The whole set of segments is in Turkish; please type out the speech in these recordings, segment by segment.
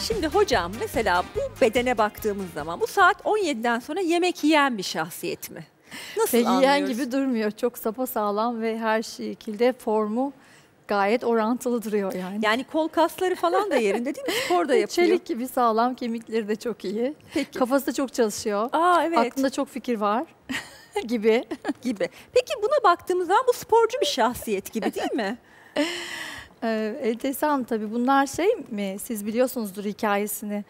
Şimdi hocam mesela bu bedene baktığımız zaman bu saat 17'den sonra yemek yiyen bir şahsiyet mi? Nasıl Pek yiyen anlıyoruz? gibi durmuyor. Çok sapasağlam ve her şekilde formu gayet orantılı duruyor yani. Yani kol kasları falan da yerinde değil mi? Spor da yapıyor. Çelik gibi sağlam, kemikleri de çok iyi. Peki. Kafası da çok çalışıyor. Aa evet. Aklında çok fikir var gibi. Gibi. Peki buna baktığımız zaman bu sporcu bir şahsiyet gibi değil mi? Enteresan tabii. Bunlar şey mi? Siz biliyorsunuzdur hikayesini.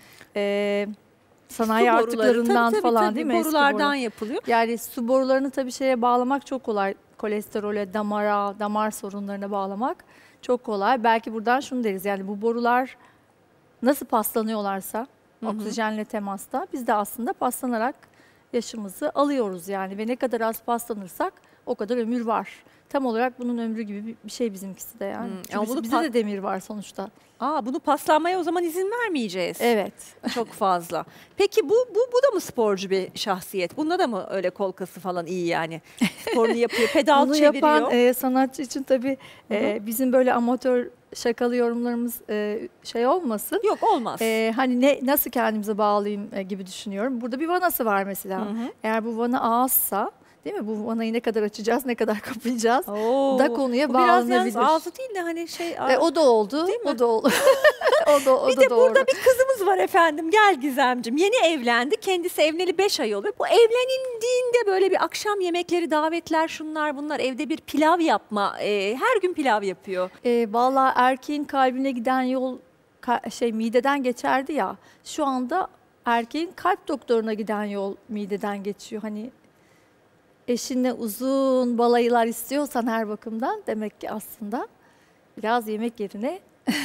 Sanayi Su boruları, artıklarından tabii, falan tabii, değil mi? Eski borulardan borular. yapılıyor. Yani su borularını tabii şeye bağlamak çok kolay. Kolesterole, damara, damar sorunlarına bağlamak çok kolay. Belki buradan şunu deriz. Yani bu borular nasıl paslanıyorlarsa oksijenle temasta biz de aslında paslanarak yaşımızı alıyoruz yani. Ve ne kadar az paslanırsak o kadar ömür var. Tam olarak bunun ömrü gibi bir şey bizimkisi de yani. Ama Çünkü bunu bizde de demir var sonuçta. Bunu paslanmaya o zaman izin vermeyeceğiz. Evet. Çok fazla. Peki bu da mı sporcu bir şahsiyet? Bunda da mı öyle kol kası falan iyi yani? Sporunu yapıyor, pedal Bunu çeviriyor. yapan sanatçı için tabii bizim böyle amatör şakalı yorumlarımız şey olmasın. Yok olmaz. Hani nasıl kendimize bağlayayım gibi düşünüyorum. Burada bir vanası var mesela. Eğer bu vana ağızsa, değil mi? Bu vanayı ne kadar açacağız, ne kadar kapayacağız da konuya Bu biraz bağlanabilir. yalnız ağzı değil de hani şey. O da oldu. Değil mi? O da oldu. o Bir da de doğru. burada bir kızımız var efendim. Gel Gizemcim. Yeni evlendi. Kendisi evleneli 5 ay oluyor. Bu evlenildiğinde böyle bir akşam yemekleri, davetler, şunlar bunlar. Evde bir pilav yapma. Her gün pilav yapıyor. Vallahi erkeğin kalbine giden yol mideden geçerdi ya. Şu anda erkeğin kalp doktoruna giden yol mideden geçiyor. Hani eşinle uzun balayılar istiyorsan her bakımdan demek ki aslında biraz yemek yerine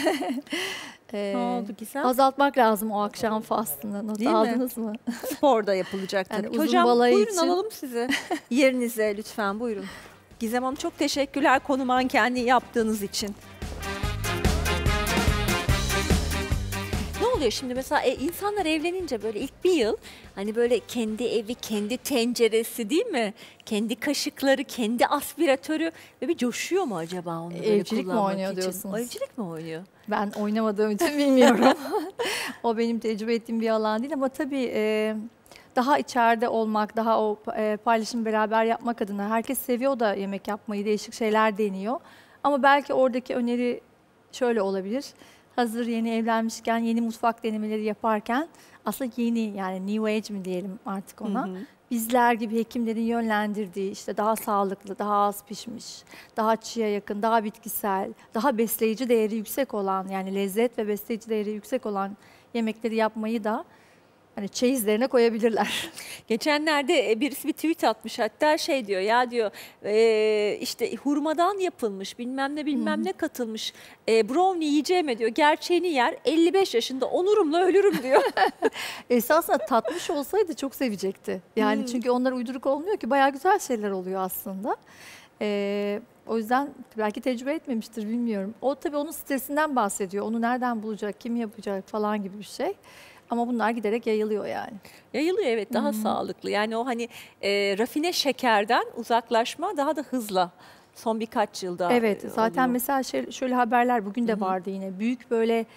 Ne oldu Gizem? azaltmak lazım o akşam faslını. Not Değil mi? aldınız mı? Spor da yapılacak tabii. Yani uzun Hocam balayı buyurun için- alalım sizi. Yerinize lütfen buyurun. Gizem Hanım çok teşekkürler konu mankenliği yaptığınız için. Ne oluyor şimdi mesela insanlar evlenince böyle ilk bir yıl hani böyle kendi evi, kendi tenceresi değil mi? Kendi kaşıkları, kendi aspiratörü ve bir coşuyor mu acaba onu böyle Evcilik mi kullanmak oynuyor için? diyorsunuz? Evcilik mi oynuyor? Ben oynamadığım için bilmiyorum. O benim tecrübe ettiğim bir alan değil ama tabii daha içeride olmak, daha o paylaşım beraber yapmak adına herkes seviyor da yemek yapmayı, değişik şeyler deniyor. Ama belki oradaki öneri şöyle olabilir. Hazır yeni evlenmişken yeni mutfak denemeleri yaparken aslında yeni yani New Age mi diyelim artık ona. Bizler gibi hekimlerin yönlendirdiği işte daha sağlıklı, daha az pişmiş, daha çiğe yakın, daha bitkisel, daha besleyici değeri yüksek olan yani lezzet ve besleyici değeri yüksek olan yemekleri yapmayı da hani çeyizlerine koyabilirler. Geçenlerde birisi bir tweet atmış hatta şey diyor ya diyor işte hurmadan yapılmış bilmem ne bilmem ne katılmış brownie yiyeceğime diyor gerçeğini yer 55 yaşında onurumla ölürüm diyor. Esasında tatmış olsaydı çok sevecekti. Yani çünkü onlar uyduruk olmuyor ki bayağı güzel şeyler oluyor aslında. O yüzden belki tecrübe etmemiştir bilmiyorum. O tabii onun stresinden bahsediyor. Onu nereden bulacak, kim yapacak falan gibi bir şey. Ama bunlar giderek yayılıyor yani. Yayılıyor evet daha sağlıklı yani o hani rafine şekerden uzaklaşma daha da hızla son birkaç yılda Evet zaten oluyor. mesela şöyle haberler bugün de vardı yine. Büyük böyle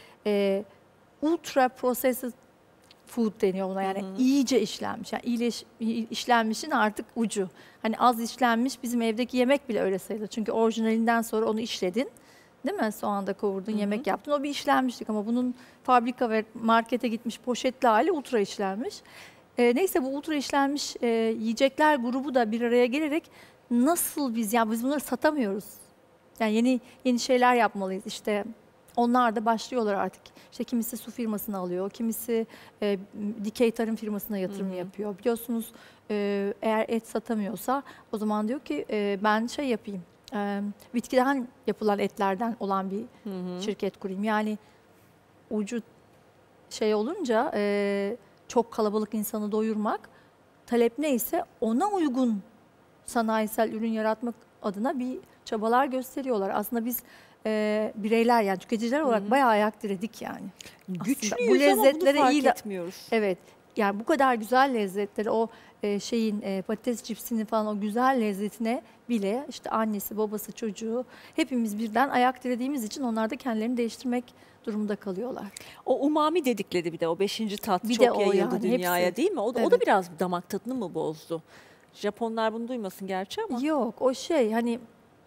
ultra processed food deniyor buna yani iyice işlenmiş. Yani işlenmişin artık ucu. Hani az işlenmiş bizim evdeki yemek bile öyle sayılır. Çünkü orijinalinden sonra onu işledin. Değil mi? Soğanda kavurdun, yemek yaptın. O bir işlenmişlik ama bunun fabrika ve markete gitmiş poşetli hali ultra işlenmiş. Neyse bu ultra işlenmiş yiyecekler grubu da bir araya gelerek nasıl biz bunları satamıyoruz. Yani yeni şeyler yapmalıyız. İşte onlar da başlıyorlar artık. İşte kimisi su firmasını alıyor, kimisi dikey tarım firmasına yatırım yapıyor. Biliyorsunuz eğer et satamıyorsa o zaman diyor ki ben şey yapayım. Bitkiden yapılan etlerden olan bir şirket kurayım. Yani ucu şey olunca çok kalabalık insanı doyurmak, talep neyse ona uygun sanayisel ürün yaratmak adına bir çabalar gösteriyorlar. Aslında biz bireyler yani tüketiciler olarak bayağı ayak diredik yani. Güçlüyüz bu lezzetlere ama bunu iyi fark etmiyoruz. Evet. yani bu kadar güzel lezzetleri, o patates cipsinin falan o güzel lezzetine bile işte annesi, babası, çocuğu hepimiz birden ayak dirediğimiz için onlar da kendilerini değiştirmek durumunda kalıyorlar. O umami dedikleri bir de o 5. tat Bir de çok o yayıldı yani, dünyaya hepsi. değil mi? O da Evet. biraz damak tadını mı bozdu? Japonlar bunu duymasın gerçi ama. Yok, o hani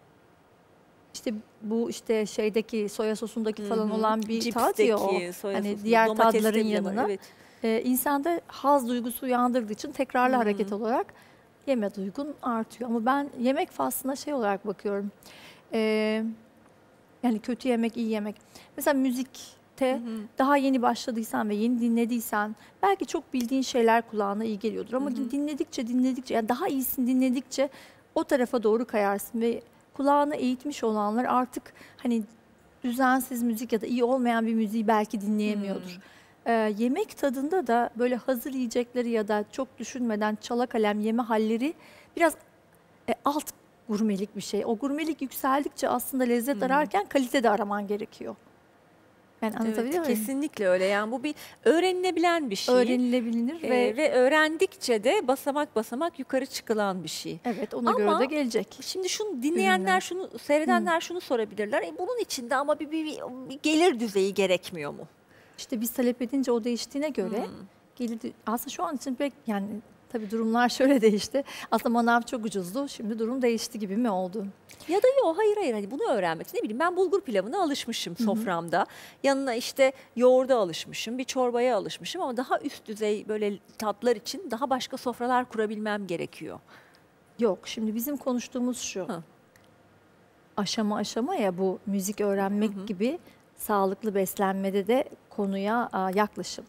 işte bu işte şeydeki soya sosundaki falan olan bir tat ya o. Cipsteki, soya Hani sosunda, diğer domateste tadların bile var, yanına. evet. İnsanda haz duygusu uyandırdığı için tekrarlı hareket olarak yeme duygun artıyor. Ama ben yemek faslına olarak bakıyorum. Ee, Yani kötü yemek, iyi yemek. Mesela müzikte daha yeni başladıysan ve yeni dinlediysen belki çok bildiğin şeyler kulağına iyi geliyordur. Ama dinledikçe yani daha iyisini dinledikçe o tarafa doğru kayarsın ve kulağını eğitmiş olanlar artık hani düzensiz müzik ya da iyi olmayan bir müziği belki dinleyemiyordur. Yemek tadında da böyle hazır yiyecekleri ya da çok düşünmeden çala kalem yeme halleri biraz alt gurmelik bir şey. O gurmelik yükseldikçe aslında lezzet ararken kalite de araman gerekiyor. Yani anlatabiliyor muyum? Kesinlikle öyle. Yani bu bir öğrenilebilen bir şey. Öğrenilebilir Ve öğrendikçe de basamak basamak yukarı çıkılan bir şey. evet, ona göre de gelecek. Şimdi şunu dinleyenler, şunu seyredenler şunu sorabilirler. Bunun içinde ama bir gelir düzeyi gerekmiyor mu? İşte biz talep edince o değiştiğine göre gelir. Aslında şu an için pek yani tabii durumlar şöyle değişti. Aslında manav çok ucuzdu. Şimdi durum değişti gibi mi oldu? Ya da yok, hayır hani bunu öğrenmek. Ne bileyim, ben bulgur pilavına alışmışım soframda. Yanına işte yoğurda alışmışım, bir çorbaya alışmışım ama daha üst düzey böyle tatlar için daha başka sofralar kurabilmem gerekiyor. Yok, şimdi bizim konuştuğumuz şu. Aşama aşama ya, bu müzik öğrenmek gibi sağlıklı beslenmede de konuya yaklaşım.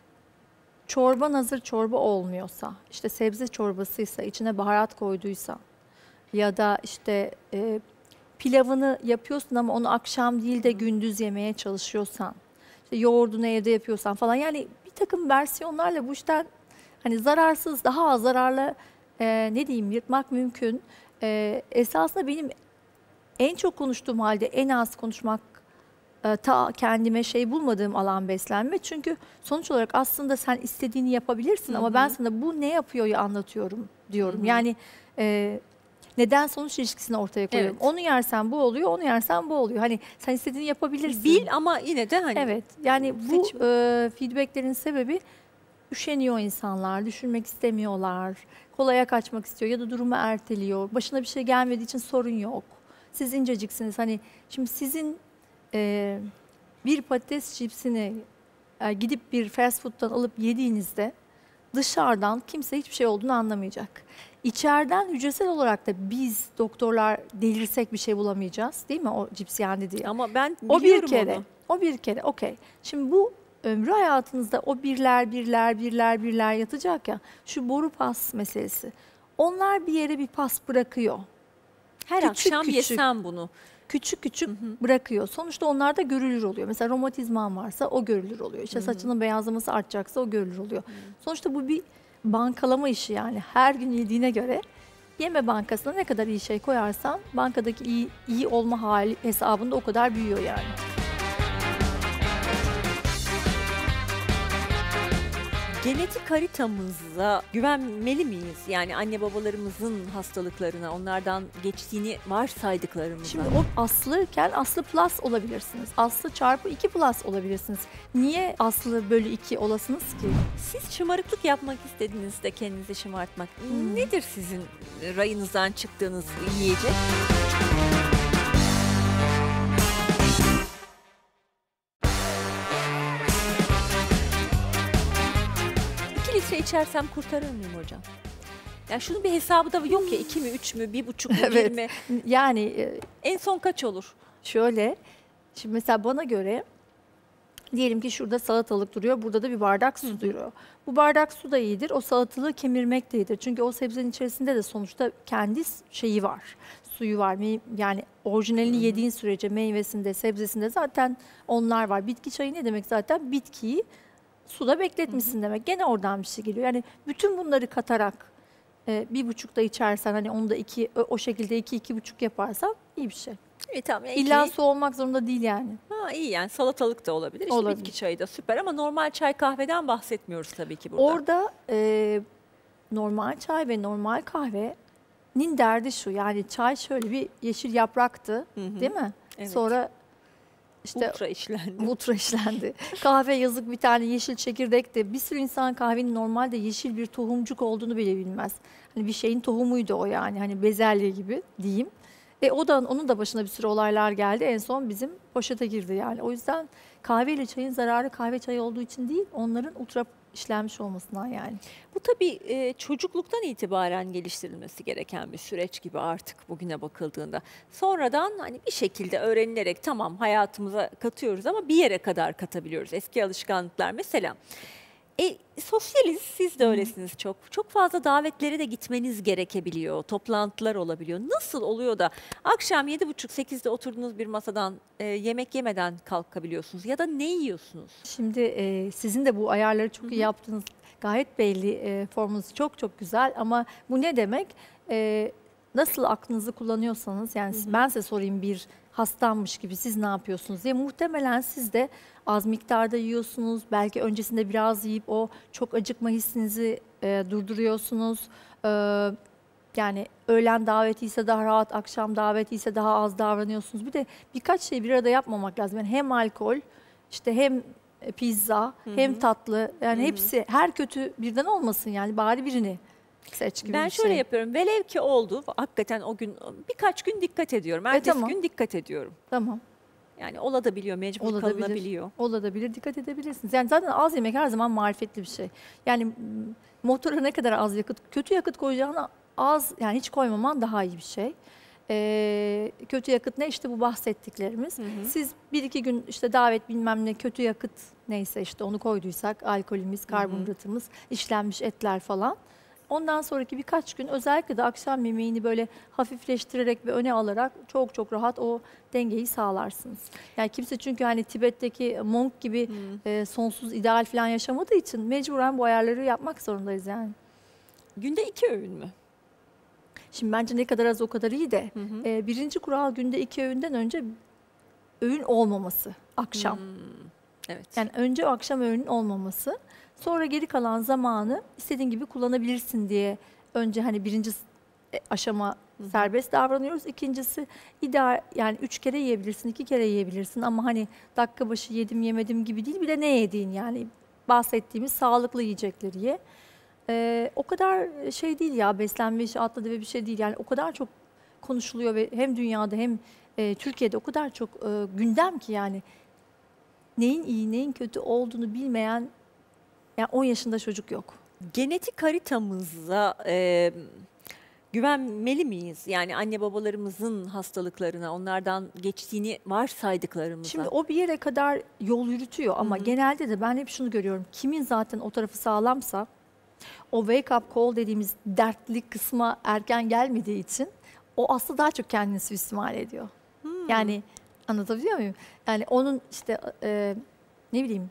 Çorban hazır çorba olmuyorsa, işte sebze çorbasıysa, içine baharat koyduysa ya da işte pilavını yapıyorsun ama onu akşam değil de gündüz yemeye çalışıyorsan, işte yoğurdunu evde yapıyorsan falan, yani bir takım versiyonlarla bu işten hani zararsız, daha az zararlı ne diyeyim yırtmak mümkün. Esasında benim en çok konuştuğum halde en az konuşmak, ta kendime bulmadığım alan beslenme. Çünkü sonuç olarak aslında sen istediğini yapabilirsin ama ben sana bu ne yapıyor anlatıyorum diyorum. Yani neden sonuç ilişkisini ortaya koyuyorum. Evet. Onu yersen bu oluyor, onu yersen bu oluyor. Hani sen istediğini yapabilirsin. Bil ama yine de hani. Evet, yani bu feedbacklerin sebebi üşeniyor insanlar, düşünmek istemiyorlar, kolaya kaçmak istiyor ya da durumu erteliyor. Başına bir şey gelmediği için sorun yok. Siz inceciksiniz. Hani şimdi sizin bir patates cipsini gidip bir fast food'dan alıp yediğinizde dışarıdan kimse hiçbir şey olduğunu anlamayacak. İçeriden hücresel olarak da biz doktorlar delirsek bir şey bulamayacağız, değil mi, o cips yendi diye. Ama ben O bir biliyorum kere, onu. o bir kere, okey. Şimdi bu ömrü hayatınızda o birler yatacak ya, şu boru pas meselesi. Onlar bir yere bir pas bırakıyor. Her Küçük akşam küçük. yesem bunu. Küçük küçük bırakıyor. Sonuçta onlar da görülür oluyor. Mesela romatizman varsa o görülür oluyor. İşte saçının beyazlaması artacaksa o görülür oluyor. Sonuçta bu bir bankalama işi yani. Her gün yediğine göre yeme bankasına ne kadar iyi şey koyarsan bankadaki iyi olma hali hesabında o kadar büyüyor yani. Genetik haritamıza güvenmeli miyiz? Yani anne babalarımızın hastalıklarına, onlardan geçtiğini varsaydıklarımıza. Şimdi o Aslı'ken Aslı plus olabilirsiniz. Aslı çarpı 2 plus olabilirsiniz. Niye Aslı bölü 2 olasınız ki? Siz şımarıklık yapmak istediğinizde kendinizi şımartmak nedir sizin rayınızdan çıktığınız yiyecek? 2 litre içersem kurtarır mıyım hocam? Ya şunun bir hesabı da yok ya, 2 mi 3 mü 1,5 mu 1 Evet. mi? Yani En son kaç olur? şöyle, şimdi mesela bana göre diyelim ki şurada salatalık duruyor, burada da bir bardak su duruyor. Bu bardak su da iyidir, o salatalığı kemirmek de iyidir. Çünkü o sebzenin içerisinde de sonuçta kendi şeyi var, suyu var. Yani orijinalini yediğin sürece meyvesinde, sebzesinde zaten onlar var. Bitki çayı ne demek zaten? Bitkiyi suda bekletmişsin demek. Gene oradan bir şey geliyor. Yani bütün bunları katarak 1,5 da içersen, hani onu da 2, o şekilde 2-2,5 yaparsan iyi bir şey. Tamam. İlla su olmak zorunda değil yani. Ha, iyi yani salatalık da olabilir. İşte Olabilir. bitki çayı da süper ama normal çay kahveden bahsetmiyoruz tabii ki burada. Orada normal çay ve normal kahvenin derdi şu. Yani çay şöyle bir yeşil yapraktı, değil mi? Evet. Sonra işte ultra işlendi. ultra işlendi. Kahve yazık bir tane yeşil çekirdekti. Bir sürü insan kahvenin normalde yeşil bir tohumcuk olduğunu bile bilmez. Hani bir şeyin tohumuydu o yani. Hani bezelye gibi diyeyim. Onun da başına bir sürü olaylar geldi. En son bizim poşete girdi yani. O yüzden kahve ile çayın zararı kahve çayı olduğu için değil, onların ultra işlenmiş olmasından yani. Bu tabii çocukluktan itibaren geliştirilmesi gereken bir süreç gibi artık bugüne bakıldığında. Sonradan hani bir şekilde öğrenilerek tamam hayatımıza katıyoruz ama bir yere kadar katabiliyoruz. Eski alışkanlıklar mesela. Sosyaliz, siz de öylesiniz çok. Çok fazla davetlere de gitmeniz gerekebiliyor. Toplantılar olabiliyor. Nasıl oluyor da akşam 7.30-8'de oturduğunuz bir masadan yemek yemeden kalkabiliyorsunuz? Ya da ne yiyorsunuz? Şimdi sizin de bu ayarları çok iyi yaptığınız gayet belli. Formunuz çok çok güzel ama bu ne demek? Nasıl aklınızı kullanıyorsanız yani ben size sorayım bir hastanmış gibi siz ne yapıyorsunuz diye muhtemelen siz de az miktarda yiyorsunuz. Belki öncesinde biraz yiyip o çok acıkma hissinizi durduruyorsunuz. Yani öğlen daveti ise daha rahat, akşam daveti ise daha az davranıyorsunuz. Bir de birkaç şey bir arada yapmamak lazım. Yani hem alkol, işte hem pizza, hem tatlı. Yani hepsi her kötü birden olmasın yani bari birini seç gibi Ben bir şöyle şey. yapıyorum. Velev ki oldu. Hakikaten o gün birkaç gün dikkat ediyorum. Ertesi tamam. gün dikkat ediyorum. Tamam. Yani olabiliyor, mecbur kalınabiliyor. Olabilir. Dikkat edebilirsiniz. Yani zaten az yemek her zaman marifetli bir şey. Yani motora ne kadar az kötü yakıt koyacağına az yani hiç koymaman daha iyi bir şey. Kötü yakıt ne işte bu bahsettiklerimiz. Siz bir iki gün işte davet bilmem ne kötü yakıt neyse işte onu koyduysak alkolümüz, karbonhidratımız, işlenmiş etler falan. Ondan sonraki birkaç gün özellikle de akşam yemeğini böyle hafifleştirerek ve öne alarak çok çok rahat o dengeyi sağlarsınız. Yani kimse çünkü hani Tibet'teki monk gibi sonsuz ideal falan yaşamadığı için mecburen bu ayarları yapmak zorundayız yani. Günde 2 öğün mü? Şimdi bence ne kadar az o kadar iyi de birinci kural günde 2 öğünden önce öğün olmaması akşam. Evet. Yani önce o akşam öğünün olmaması. Sonra geri kalan zamanı istediğin gibi kullanabilirsin diye önce hani birinci aşama serbest davranıyoruz. İkincisi ideal yani 3 kere yiyebilirsin, 2 kere yiyebilirsin ama hani dakika başı yedim yemedim gibi değil. Bir de ne yediğin yani bahsettiğimiz sağlıklı yiyecekleri ye. O kadar şey değil ya beslenme işi atladı ve bir şey değil yani o kadar çok konuşuluyor ve hem dünyada hem Türkiye'de o kadar çok gündem ki yani neyin iyi neyin kötü olduğunu bilmeyen yani 10 yaşında çocuk yok. Genetik haritamıza güvenmeli miyiz? Yani anne babalarımızın hastalıklarına, onlardan geçtiğini varsaydıklarımıza. Şimdi o bir yere kadar yol yürütüyor ama genelde de ben hep şunu görüyorum. Kimin zaten o tarafı sağlamsa o wake up call dediğimiz dertli kısma erken gelmediği için o aslında daha çok kendini suistimal ediyor. Yani anlatabiliyor muyum? Yani onun işte ne bileyim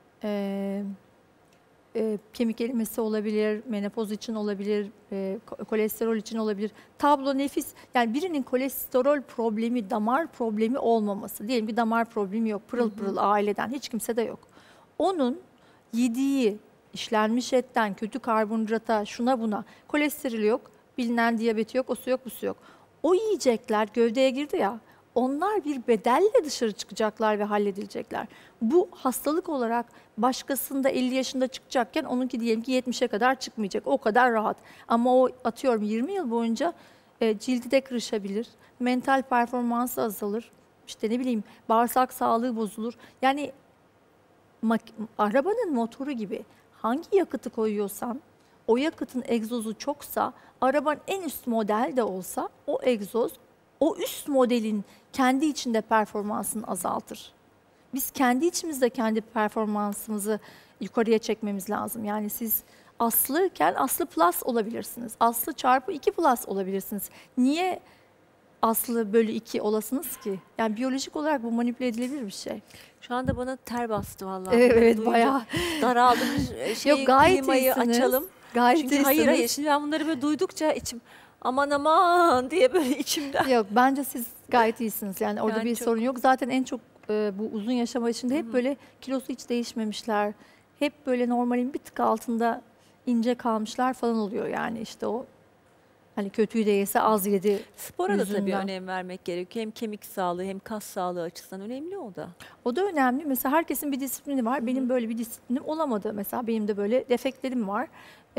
kemik erimesi olabilir, menopoz için olabilir, kolesterol için olabilir. Tablo nefis. Yani birinin kolesterol problemi, damar problemi olmaması. Diyelim ki damar problemi yok, pırıl pırıl aileden hiç kimse de yok. Onun yediği işlenmiş etten, kötü karbonhidrata, şuna buna, kolesterol yok, bilinen diyabeti yok, o su yok, bu su yok. O yiyecekler gövdeye girdi ya, onlar bir bedelle dışarı çıkacaklar ve halledilecekler. Bu hastalık olarak başkasında 50 yaşında çıkacakken onunki diyelim ki 70'e kadar çıkmayacak. O kadar rahat. Ama o atıyorum 20 yıl boyunca cildi de kırışabilir, mental performansı azalır, işte ne bileyim bağırsak sağlığı bozulur. Yani arabanın motoru gibi hangi yakıtı koyuyorsan o yakıtın egzozu çoksa arabanın en üst model de olsa o egzoz o üst modelin kendi içinde performansını azaltır. Biz kendi içimizde kendi performansımızı yukarıya çekmemiz lazım. Yani siz Aslı'ken Aslı Plus olabilirsiniz. Aslı çarpı 2 Plus olabilirsiniz. Niye Aslı bölü 2 olasınız ki? Yani biyolojik olarak bu manipüle edilebilir bir şey. Şu anda bana ter bastı vallahi. Evet Duyunca bayağı. daraldım. Yok gayet klimayı iyisiniz. açalım. Gayet Çünkü iyisiniz. hayır şimdi ben bunları böyle duydukça içim aman aman diye böyle içimden. Yok, bence siz gayet iyisiniz. Yani orada Yani bir çok- sorun yok. Zaten en çok bu uzun yaşama içinde hep böyle kilosu hiç değişmemişler. Hep böyle normalin bir tık altında ince kalmışlar falan oluyor. Yani işte o hani kötüyü de yese az yedi Spora da tabii yüzünden. önem vermek gerekiyor. Hem kemik sağlığı hem kas sağlığı açısından önemli o da. O da önemli. Mesela herkesin bir disiplini var. Benim böyle bir disiplinim olamadı. Mesela benim de böyle defektlerim var.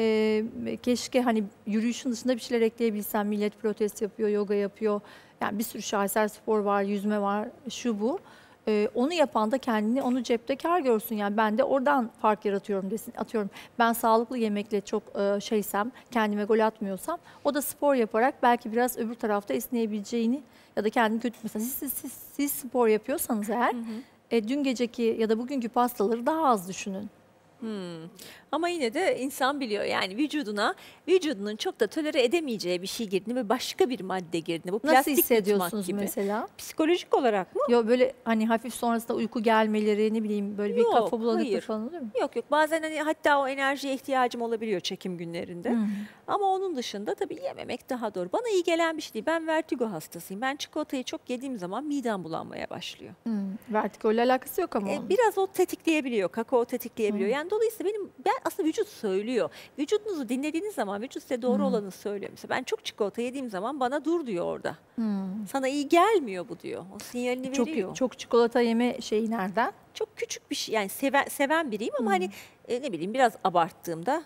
Keşke hani yürüyüşün dışında bir şeyler ekleyebilsem. Millet pilates yapıyor, yoga yapıyor. Yani bir sürü şaheser spor var, yüzme var, şu bu. Onu yapan da kendini onu cepte kâr görsün. Yani ben de oradan fark yaratıyorum desin. Atıyorum ben sağlıklı yemekle çok şeysem, kendime gol atmıyorsam o da spor yaparak belki biraz öbür tarafta esneyebileceğini ya da kendini kötü mesela siz spor yapıyorsanız eğer dün geceki ya da bugünkü pastaları daha az düşünün. Ama yine de insan biliyor yani vücudunun çok da tolere edemeyeceği bir şey girdiğini ve başka bir madde girdiğini. Bu Nasıl plastik yutmak hissediyorsunuz gibi. mesela? Psikolojik olarak mı? Yo böyle hani hafif sonrasında uyku gelmeleri ne bileyim böyle bir Yok, kafa bulanıklığı hayır. falan oluyor mu? Yok bazen hani hatta o enerjiye ihtiyacım olabiliyor çekim günlerinde. Ama onun dışında tabii yememek daha doğru. Bana iyi gelen bir şey değil. Ben vertigo hastasıyım. Ben çikolatayı çok yediğim zaman midem bulanmaya başlıyor. Vertigo ile alakası yok ama onun. Biraz o tetikleyebiliyor, kakao tetikleyebiliyor. Yani dolayısıyla ben aslında vücut söylüyor. Vücudunuzu dinlediğiniz zaman vücut size doğru olanı söylüyor. Mesela ben çok çikolata yediğim zaman bana dur diyor orada. Sana iyi gelmiyor bu diyor. O sinyalini veriyor. Çok çikolata yeme şeyi nereden? Çok küçük bir şey yani seven biriyim ama hani ne bileyim biraz abarttığımda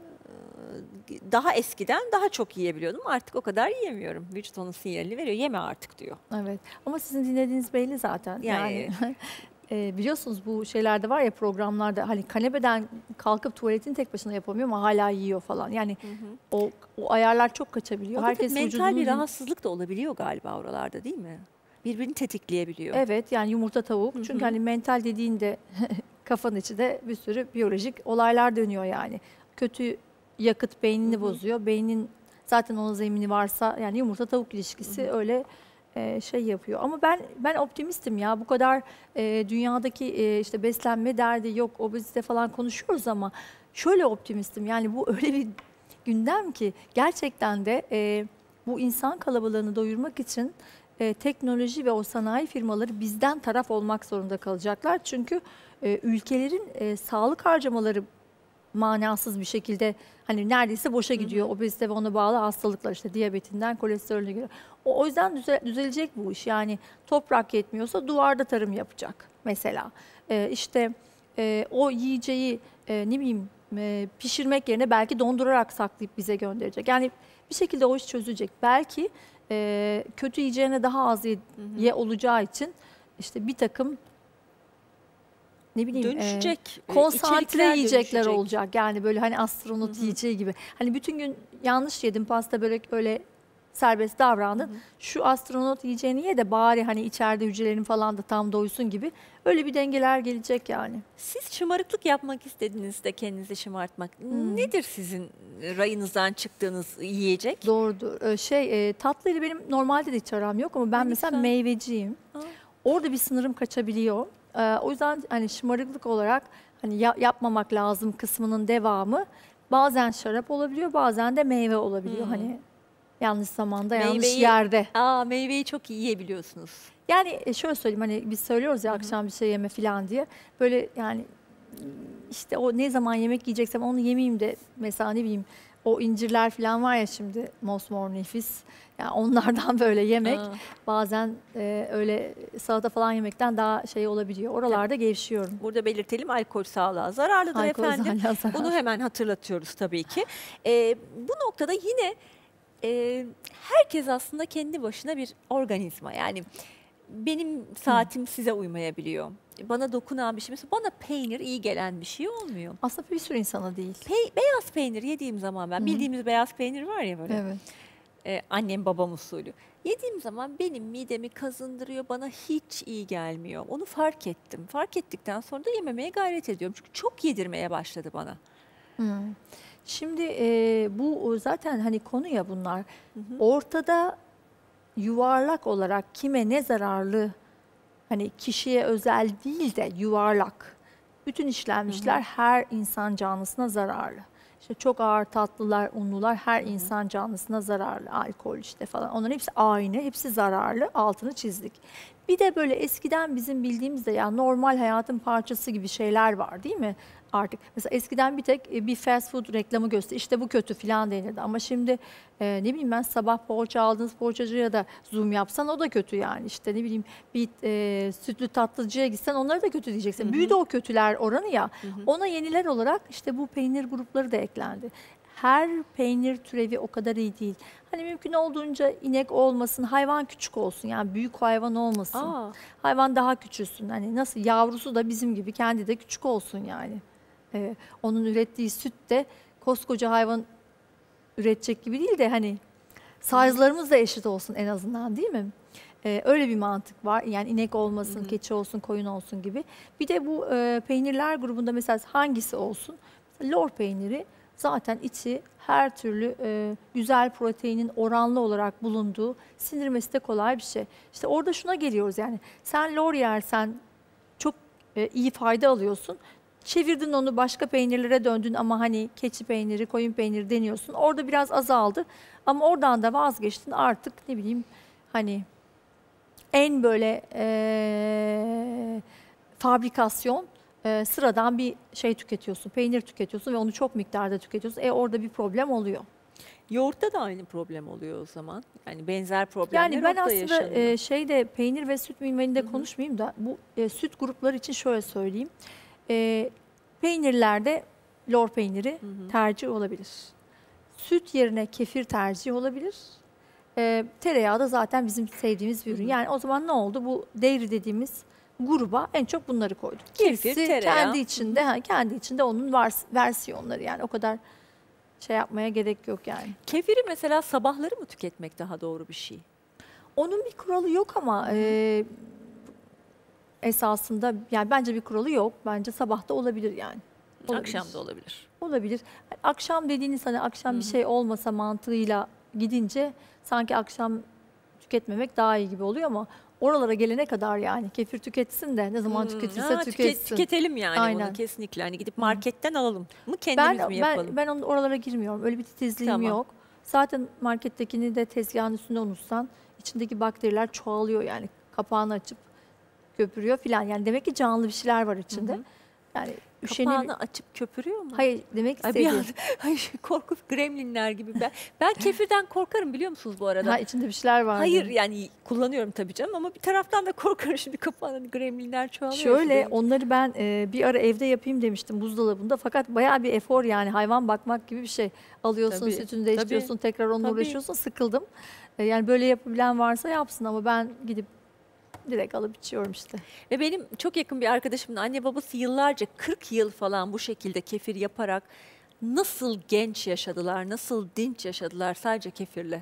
daha eskiden daha çok yiyebiliyordum. Artık o kadar yiyemiyorum. Vücut onun sinyalini veriyor. Yeme artık diyor. Evet. Ama sizin dinlediğiniz belli zaten. Yani- Biliyorsunuz bu şeylerde var ya programlarda hani kanepeden kalkıp tuvaletini tek başına yapamıyor ama hala yiyor falan. Yani o ayarlar çok kaçabiliyor. O da tabii mental bir vücudunun- rahatsızlık da olabiliyor galiba oralarda değil mi? Birbirini tetikleyebiliyor. Evet yani yumurta tavuk. Çünkü hani mental dediğinde kafanın içinde bir sürü biyolojik olaylar dönüyor yani. Kötü yakıt beynini bozuyor. Beynin zaten onun zemini varsa yani yumurta tavuk ilişkisi öyle şey yapıyor. Ama ben optimistim ya. Bu kadar dünyadaki işte beslenme derdi yok, obezite falan konuşuyoruz ama şöyle optimistim. Yani bu öyle bir gündem ki gerçekten de bu insan kalabalığını doyurmak için teknoloji ve o sanayi firmaları bizden taraf olmak zorunda kalacaklar. Çünkü ülkelerin sağlık harcamaları manasız bir şekilde hani neredeyse boşa gidiyor. Obezite ve ona bağlı hastalıklar işte diyabetinden kolesterolüne göre. O yüzden düzelecek bu iş. Yani toprak yetmiyorsa duvarda tarım yapacak mesela. İşte o yiyeceği ne bileyim pişirmek yerine belki dondurarak saklayıp bize gönderecek. Yani bir şekilde o iş çözülecek. Belki kötü yiyeceğine daha az ye olacağı için işte bir takım ne bileyim Dönüşecek. konsantre içerikler yiyecekler dönüşecek. olacak. Yani böyle hani astronot yiyeceği gibi. Hani bütün gün yanlış yedim pasta börek öyle serbest davrandın. Şu astronot yiyeceğini ye de bari hani içeride hücrelerin falan da tam doysun gibi. Öyle bir dengeler gelecek yani. Siz şımarıklık yapmak istediğinizde kendinizi şımartmak. Nedir sizin rayınızdan çıktığınız yiyecek? Doğrudur. Tatlıyla benim normalde de hiç aram yok ama ben Ne mesela güzel. meyveciyim. Aa. Orada bir sınırım kaçabiliyor. O yüzden hani şımarıklık olarak hani yapmamak lazım kısmının devamı bazen şarap olabiliyor, bazen de meyve olabiliyor. Hani yanlış zamanda, yanlış Meyveyi- yerde. Meyveyi çok iyi yiyebiliyorsunuz. Yani şöyle söyleyeyim hani biz söylüyoruz ya akşam bir şey yeme falan diye. Böyle yani işte o ne zaman yemek yiyeceksem onu yemeyeyim de mesela ne bileyim o incirler falan var ya şimdi mosmor nefis. Yani onlardan böyle yemek Aa. bazen öyle salata falan yemekten daha şey olabiliyor. Oralarda gevşiyorum. Burada belirtelim alkol sağlığa zararlıdır Alkol efendim. zararlı, zararlı. Bunu hemen hatırlatıyoruz tabii ki. Bu noktada yine herkes aslında kendi başına bir organizma. Yani benim saatim size uymayabiliyor. Bana dokunan bir şey. Mesela bana peynir iyi gelen bir şey olmuyor. Aslında bir sürü insana değil. Beyaz peynir yediğim zaman ben bildiğimiz beyaz peynir var ya böyle. Evet. Annem babam usulü. Yediğim zaman benim midemi kazındırıyor, bana hiç iyi gelmiyor. Onu fark ettim. Fark ettikten sonra da yememeye gayret ediyorum. Çünkü çok yedirmeye başladı bana. Şimdi bu zaten hani konu ya bunlar. Ortada yuvarlak olarak kime ne zararlı hani kişiye özel değil de yuvarlak. Bütün işlenmişler her insan canlısına zararlı. İşte çok ağır tatlılar, unlular her insan canlısına zararlı. Alkol işte falan. Onların hepsi aynı, hepsi zararlı. Altını çizdik. Bir de böyle eskiden bizim bildiğimizde ya normal hayatın parçası gibi şeyler var değil mi? Artık mesela eskiden bir tek bir fast food reklamı göster. İşte bu kötü falan denirdi. Ama şimdi ne bileyim ben sabah poğaça aldığınız poğaçacıya da zoom yapsan o da kötü yani. İşte ne bileyim bir sütlü tatlıcıya gitsen onları da kötü diyeceksin. Büyüdü o kötüler oranı ya. Ona yeniler olarak işte bu peynir grupları da eklendi. Her peynir türevi o kadar iyi değil. Hani mümkün olduğunca inek olmasın, hayvan küçük olsun yani büyük hayvan olmasın. Aa, Hayvan daha küçülsün. Hani nasıl yavrusu da bizim gibi kendi de küçük olsun yani. Onun ürettiği süt de koskoca hayvan üretecek gibi değil de hani size'larımız da eşit olsun en azından değil mi? Öyle bir mantık var. Yani inek olmasın, keçi olsun, koyun olsun gibi. Bir de bu peynirler grubunda mesela hangisi olsun? Mesela lor peyniri zaten içi her türlü güzel proteinin oranlı olarak bulunduğu, sindirmesi de kolay bir şey. İşte orada şuna geliyoruz yani. Sen lor yersen çok iyi fayda alıyorsun. Çevirdin onu başka peynirlere döndün ama hani keçi peyniri, koyun peyniri deniyorsun. Orada biraz azaldı. Ama oradan da vazgeçtin artık ne bileyim hani en böyle fabrikasyon sıradan bir şey tüketiyorsun. Peynir tüketiyorsun ve onu çok miktarda tüketiyorsun. Orada bir problem oluyor. yoğurtta da aynı problem oluyor o zaman. Yani benzer problemler Yani ben orada aslında yaşanıyor. şeyde peynir ve süt minvalinde konuşmayayım da bu süt grupları için şöyle söyleyeyim. Peynirlerde lor peyniri tercih olabilir. Süt yerine kefir tercih olabilir. Tereyağı da zaten bizim sevdiğimiz bir ürün. Yani o zaman ne oldu? Bu dairy dediğimiz gruba en çok bunları koyduk. Kefir, Gerisi tereyağı. kendi içinde onun versiyonları yani o kadar şey yapmaya gerek yok yani. Kefiri mesela sabahları mı tüketmek daha doğru bir şey? Onun bir kuralı yok ama esasında yani bence bir kuralı yok. Bence sabah da olabilir yani. Olabilir. Akşam da olabilir. Olabilir. Akşam dediğiniz hani akşam bir şey olmasa mantığıyla gidince sanki akşam tüketmemek daha iyi gibi oluyor ama oralara gelene kadar yani kefir tüketsin de ne zaman tüketirse tüketsin. Tüketelim yani Aynen. bunu kesinlikle. Hani gidip marketten alalım mı kendimiz mi yapalım? Ben oralara girmiyorum. Öyle bir titizliğim Tamam. yok. Zaten markettekini de tezgahın üstünde unutsan içindeki bakteriler çoğalıyor yani. Kapağını açıp köpürüyor filan. Yani demek ki canlı bir şeyler var içinde. Yani Kapağını açıp köpürüyor mu? Hayır demek Ay bir istediğim. an, ay korkup gremlinler gibi ben kefirden korkarım biliyor musunuz bu arada? Ha içinde bir şeyler var. Hayır yani kullanıyorum tabii canım ama bir taraftan da korkarım şimdi kapağını gremlinler çoğalıyor. Şöyle onları ben bir ara evde yapayım demiştim buzdolabında fakat bayağı bir efor yani hayvan bakmak gibi bir şey. Alıyorsun Tabii, sütünü değiştiriyorsun tekrar onunla tabii. uğraşıyorsun sıkıldım. Yani böyle yapabilen varsa yapsın ama ben gidip direkt alıp içiyorum işte. Ve benim çok yakın bir arkadaşımın anne babası yıllarca 40 yıl falan bu şekilde kefir yaparak nasıl genç yaşadılar, nasıl dinç yaşadılar sadece kefirle.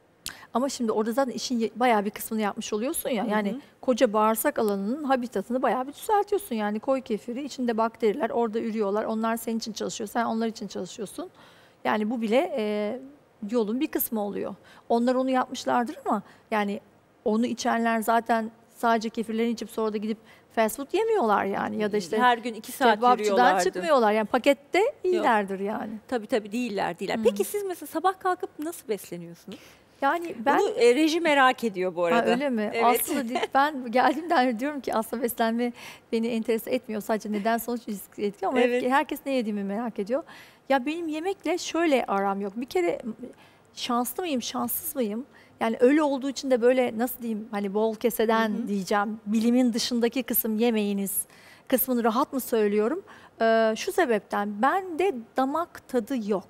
Ama şimdi orada zaten işin bayağı bir kısmını yapmış oluyorsun ya. Yani koca bağırsak alanının habitatını bayağı bir düzeltiyorsun. Yani koy kefiri, içinde bakteriler orada ürüyorlar. Onlar senin için çalışıyor, sen onlar için çalışıyorsun. Yani bu bile yolun bir kısmı oluyor. Onlar onu yapmışlardır ama yani onu içenler zaten sadece kefirlerini içip sonra da gidip fast food yemiyorlar yani. Ya da işte Her gün 2 saat kebapçıdan yürüyorlardı. çıkmıyorlar. Yani pakette iyilerdir yani. Tabii değiller. Peki siz mesela sabah kalkıp nasıl besleniyorsunuz? Yani ben... Bunu reji merak ediyor bu arada. Ha, öyle mi? Evet. Aslında ben geldiğimden beri diyorum ki aslında beslenme beni enterese etmiyor. Sadece neden sonuç ilişkisi etkiliyor ama Evet. herkes ne yediğimi merak ediyor. Ya benim yemekle şöyle aram yok. Bir kere şanslı mıyım, şanssız mıyım? Yani öyle olduğu için de böyle nasıl diyeyim hani bol keseden diyeceğim. Bilimin dışındaki kısım yemeğiniz kısmını rahat mı söylüyorum? Şu sebepten bende damak tadı yok.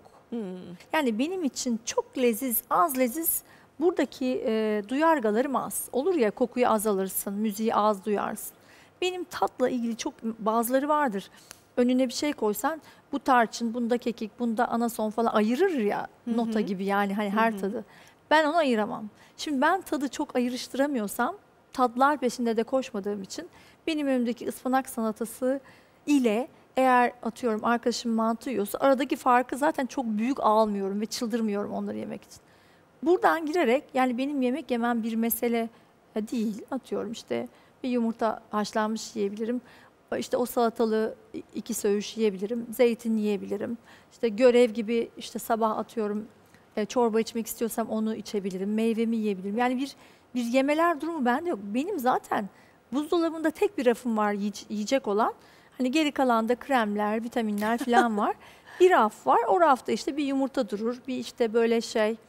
Yani benim için çok leziz, az leziz buradaki duyargalarım az. Olur ya kokuyu az alırsın, müziği az duyarsın. Benim tatla ilgili çok bazıları vardır. Önüne bir şey koysan bu tarçın, bunda kekik, bunda anason falan ayırır ya nota gibi yani hani her tadı. Ben onu ayıramam. Şimdi ben tadı çok ayrıştıramıyorsam tatlar peşinde de koşmadığım için benim önümdeki ıspanak salatası ile eğer atıyorum arkadaşım mantı yiyorsa aradaki farkı zaten çok büyük almıyorum ve çıldırmıyorum onları yemek için. Buradan girerek yani benim yemek yemem bir mesele değil atıyorum işte bir yumurta haşlanmış yiyebilirim. İşte o salatalığı 2 söğüş yiyebilirim, zeytin yiyebilirim. İşte görev gibi işte sabah atıyorum çorba içmek istiyorsam onu içebilirim, meyvemi yiyebilirim. Yani bir yemeler durumu bende yok. Benim zaten buzdolabında tek bir rafım var yiyecek olan. Hani geri kalan da kremler, vitaminler falan var. Bir raf var. O rafta işte bir yumurta durur. Bir işte böyle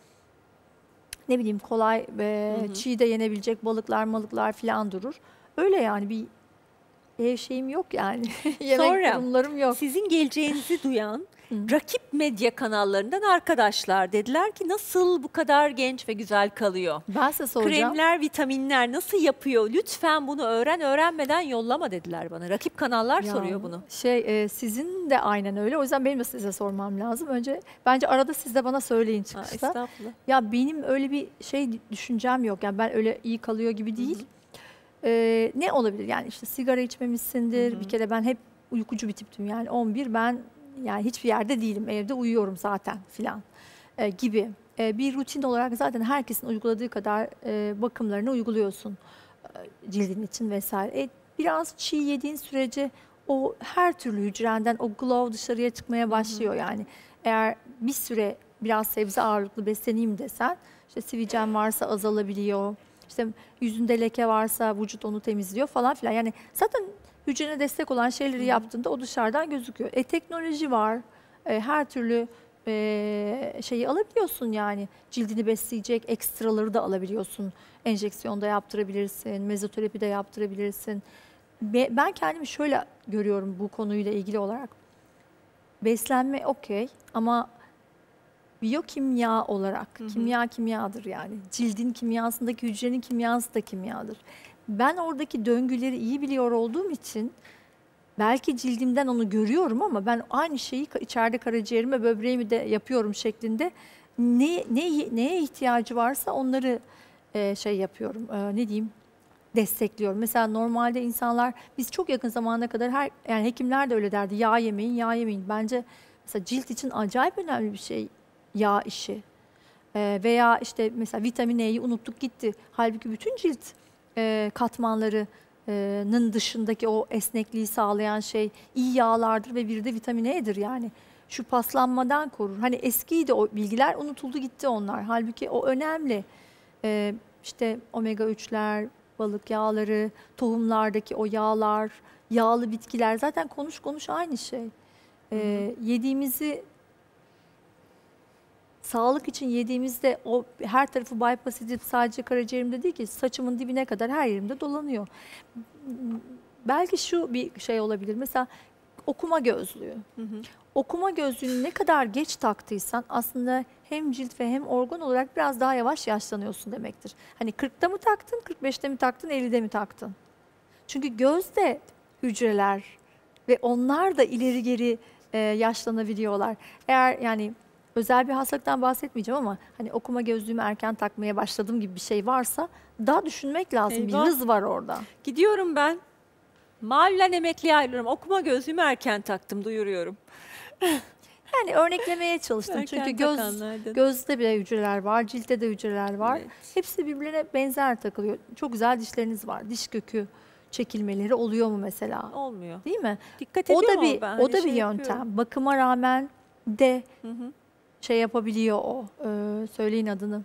ne bileyim kolay çiğ de yenebilecek balıklar falan durur. Öyle yani bir ev şeyim yok yani. Yemek Sonra durumlarım yok. sizin geleceğinizi duyan rakip medya kanallarından arkadaşlar dediler ki nasıl bu kadar genç ve güzel kalıyor? Ben size soracağım. Kremler, vitaminler nasıl yapıyor? Lütfen bunu öğrenmeden yollama dediler bana. Rakip kanallar Ya, soruyor bunu. Sizin de aynen öyle. O yüzden benim de size sormam lazım. Önce bence arada siz de bana söyleyin çıkışta. Estağfurullah. Ya benim öyle bir düşüncem yok. Yani ben öyle iyi kalıyor gibi değil. Ne olabilir? Yani işte sigara içmemişsindir. Bir kere ben hep uykucu bir tiptim. Yani 11 ben yani hiçbir yerde değilim. Evde uyuyorum zaten filan gibi. Bir rutin olarak zaten herkesin uyguladığı kadar bakımlarını uyguluyorsun. Cildin için vesaire. Biraz çiğ yediğin sürece o her türlü hücrenden o glow dışarıya çıkmaya başlıyor. Yani eğer bir süre biraz sebze ağırlıklı besleneyim desen işte sivilcen varsa azalabiliyor. İşte yüzünde leke varsa vücut onu temizliyor falan filan. Yani zaten hücrene destek olan şeyleri yaptığında o dışarıdan gözüküyor. Teknoloji var. Her türlü şeyi alabiliyorsun yani. Cildini besleyecek ekstraları da alabiliyorsun. Enjeksiyonda yaptırabilirsin, mezoterapi de yaptırabilirsin. Ben kendimi şöyle görüyorum bu konuyla ilgili olarak. Beslenme okey ama biyokimya olarak, kimyadır yani. Cildin kimyasındaki hücrenin kimyası da kimyadır. Ben oradaki döngüleri iyi biliyor olduğum için belki cildimden onu görüyorum ama ben aynı şeyi içeride karaciğerime, böbreğimi de yapıyorum şeklinde neye ihtiyacı varsa onları yapıyorum, ne diyeyim, destekliyorum. Mesela normalde insanlar, biz çok yakın zamana kadar yani hekimler de öyle derdi, yağ yemeyin. Bence mesela cilt için acayip önemli bir şey yağ işi. Veya işte mesela vitamin E'yi unuttuk gitti. Halbuki bütün cilt katmanlarının dışındaki o esnekliği sağlayan şey iyi yağlardır ve bir de vitamin E'dir yani. Şu paslanmadan korur. Hani eskiydi o bilgiler, unutuldu gitti onlar. Halbuki o önemli. İşte omega 3'ler, balık yağları, tohumlardaki o yağlar, yağlı bitkiler zaten konuş aynı şey. Yediğimizi sağlık için yediğimizde o her tarafı bypass edip sadece karaciğerimde değil ki saçımın dibine kadar her yerimde dolanıyor. Belki şu bir şey olabilir. Mesela okuma gözlüğü. Okuma gözlüğünü ne kadar geç taktıysan aslında hem cilt ve hem organ olarak biraz daha yavaş yaşlanıyorsun demektir. Hani 40'ta mı taktın, 45'te mi taktın, 50'de mi taktın? Çünkü gözde hücreler ve onlar da ileri geri yaşlanabiliyorlar. Eğer yani özel bir hastalıktan bahsetmeyeceğim ama hani okuma gözlüğümü erken takmaya başladım gibi bir şey varsa daha düşünmek lazım. Eyvah. Bir hız var orada. Gidiyorum ben. Mahallen emekliye ayrılıyorum. Okuma gözlüğümü erken taktım, duyuruyorum. Yani örneklemeye çalıştım. Erken Çünkü takanlardan. gözde bile hücreler var, ciltte de hücreler var. Evet. Hepsi birbirine benzer takılıyor. Çok güzel dişleriniz var. Diş kökü çekilmeleri oluyor mu mesela? Olmuyor. Değil mi? Dikkat O ediyorum da bir ben. o Hani da bir şey yöntem. yapıyorum. Bakıma rağmen de Hı hı. şey yapabiliyor o. Söyleyin adını.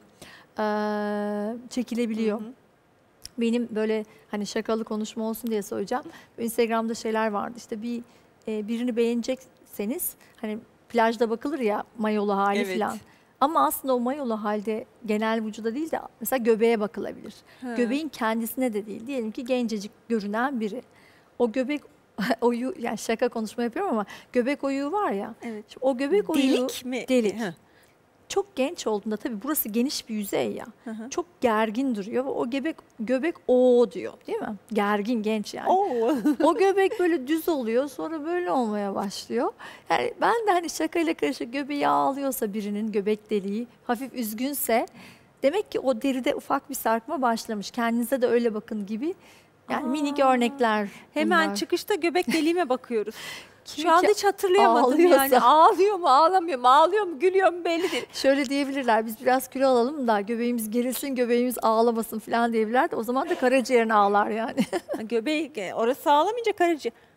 Çekilebiliyor. Hı hı. Benim böyle hani şakalı konuşma olsun diye söyleyeceğim. Instagram'da şeyler vardı. İşte birini beğenecekseniz hani plajda bakılır ya mayolu hali Evet. falan. Ama aslında o mayolu halde genel vücuda değil de mesela göbeğe bakılabilir. Ha. Göbeğin kendisine de değil. Diyelim ki gencecik görünen biri. O göbek oyu, yani şaka konuşma yapıyorum ama göbek oyuğu var ya. Evet. Şimdi o göbek oyuğu Delik mi? delik. Ha. Çok genç olduğunda tabii burası geniş bir yüzey ya. Hı hı. Çok gergin duruyor ve o göbek o diyor değil mi? Gergin genç yani. Oo. O göbek böyle düz oluyor sonra böyle olmaya başlıyor. Yani ben de hani şakayla karışık göbeği ağlıyorsa birinin göbek deliği hafif üzgünse demek ki o deride ufak bir sarkma başlamış. Kendinize de öyle bakın gibi. Yani minik örnekler Hemen bunlar. çıkışta göbek deliğime bakıyoruz. Kim Şu anda ki hiç hatırlayamadım ağlıyorsa. yani. Ağlıyor mu, ağlamıyor mu, ağlıyor mu, gülüyor mu belli değil. Şöyle diyebilirler, biz biraz kilo alalım da göbeğimiz gerilsin, göbeğimiz ağlamasın falan diyebilirler de o zaman da karaciğerin ağlar yani. Göbeği orası ağlamayınca karaciğer.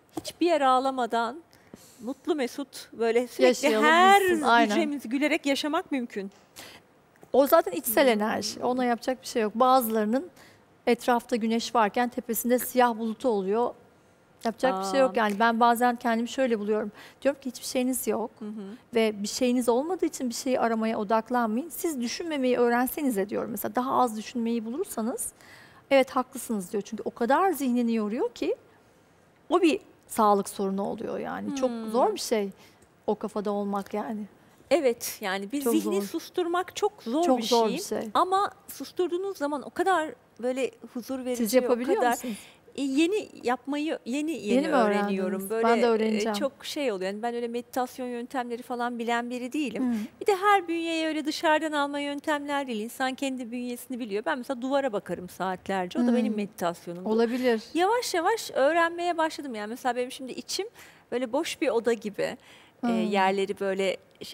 hiçbir yer ağlamadan mutlu mesut böyle sürekli Yaşayalım, her bitsin. Aynen. hücremizi gülerek yaşamak mümkün. O zaten içsel enerji. Ona yapacak bir şey yok. Bazılarının etrafta güneş varken tepesinde siyah bulutu oluyor. Yapacak bir şey yok yani. Ben bazen kendimi şöyle buluyorum. Diyorum ki hiçbir şeyiniz yok. Ve bir şeyiniz olmadığı için bir şeyi aramaya odaklanmayın. Siz düşünmemeyi öğrensenize diyorum. Mesela daha az düşünmeyi bulursanız evet haklısınız diyor. Çünkü o kadar zihnini yoruyor ki o bir sağlık sorunu oluyor yani. Çok zor bir şey o kafada olmak yani. Evet, yani bir Çok zihni zor. susturmak çok zor Çok bir zor şey. bir şey. Ama susturduğunuz zaman o kadar böyle huzur verici, Siz o yapabiliyor kadar musunuz? yeni yapmayı yeni Yeni mi öğreniyorum. öğrendiniz? Böyle Ben de öğreneceğim. çok şey oluyor. Yani ben öyle meditasyon yöntemleri falan bilen biri değilim. Hı. Bir de her bünyeye öyle dışarıdan alma yöntemler değil. İnsan kendi bünyesini biliyor. Ben mesela duvara bakarım saatlerce. O da benim meditasyonum. Olabilir. Yavaş yavaş öğrenmeye başladım. Yani mesela benim şimdi içim böyle boş bir oda gibi. Yerleri böyle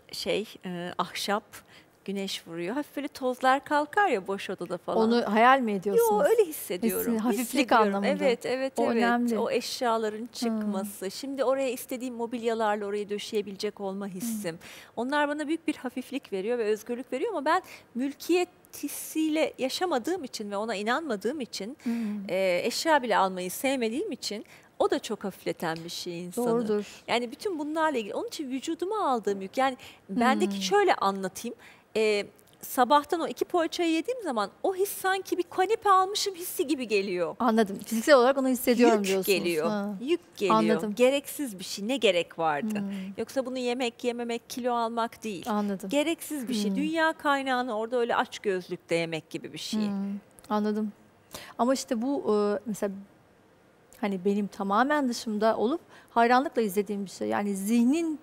ahşap, güneş vuruyor. Hafif böyle tozlar kalkar ya boş odada falan. Onu hayal mi ediyorsunuz? Yo, öyle hissediyorum. Hissi, hafiflik Hissediyorum. anlamında. Evet. O önemli. O eşyaların çıkması. Şimdi oraya istediğim mobilyalarla orayı döşeyebilecek olma hissim. Onlar bana büyük bir hafiflik veriyor ve özgürlük veriyor ama ben mülkiyet hissiyle yaşamadığım için ve ona inanmadığım için eşya bile almayı sevmediğim için o da çok hafifleten bir şey insanı. Doğrudur. Yani bütün bunlarla ilgili. Onun için vücuduma aldığım yük. Yani bendeki şöyle anlatayım. Sabahtan o 2 poğaçayı yediğim zaman o his sanki bir kanepe almışım hissi gibi geliyor. Anladım. Fiziksel olarak onu hissediyorum Yük diyorsunuz. geliyor. Ha. Yük geliyor. Anladım. Gereksiz bir şey. Ne gerek vardı? Yoksa bunu yemek, yememek, kilo almak değil. Anladım. Gereksiz bir şey. Dünya kaynağını orada öyle aç gözlükte yemek gibi bir şey. Anladım. Ama işte bu mesela hani benim tamamen dışımda olup hayranlıkla izlediğim bir şey. Yani zihnin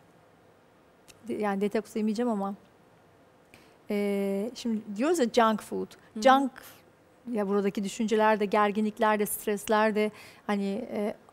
yani detoks yemeyeceğim ama şimdi diyoruz ya junk food. Junk ya buradaki düşüncelerde, gerginliklerde, streslerde hani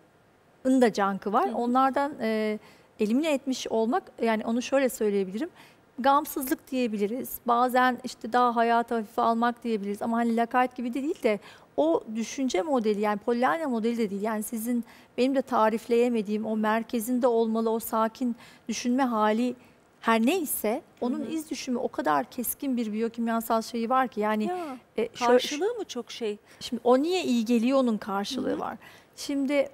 da junk'ı var. Onlardan elimine etmiş olmak yani onu şöyle söyleyebilirim. Gamsızlık diyebiliriz. Bazen işte daha hayatı hafife almak diyebiliriz. Ama hani lakayt gibi de değil de o düşünce modeli yani Pollyanna modeli de değil. Yani sizin benim de tarifleyemediğim o merkezinde olmalı o sakin düşünme hali her neyse onun iz düşümü o kadar keskin bir biyokimyasal şeyi var ki yani Ya, karşılığı mı çok şey? Şimdi o niye iyi geliyor onun karşılığı var. Şimdi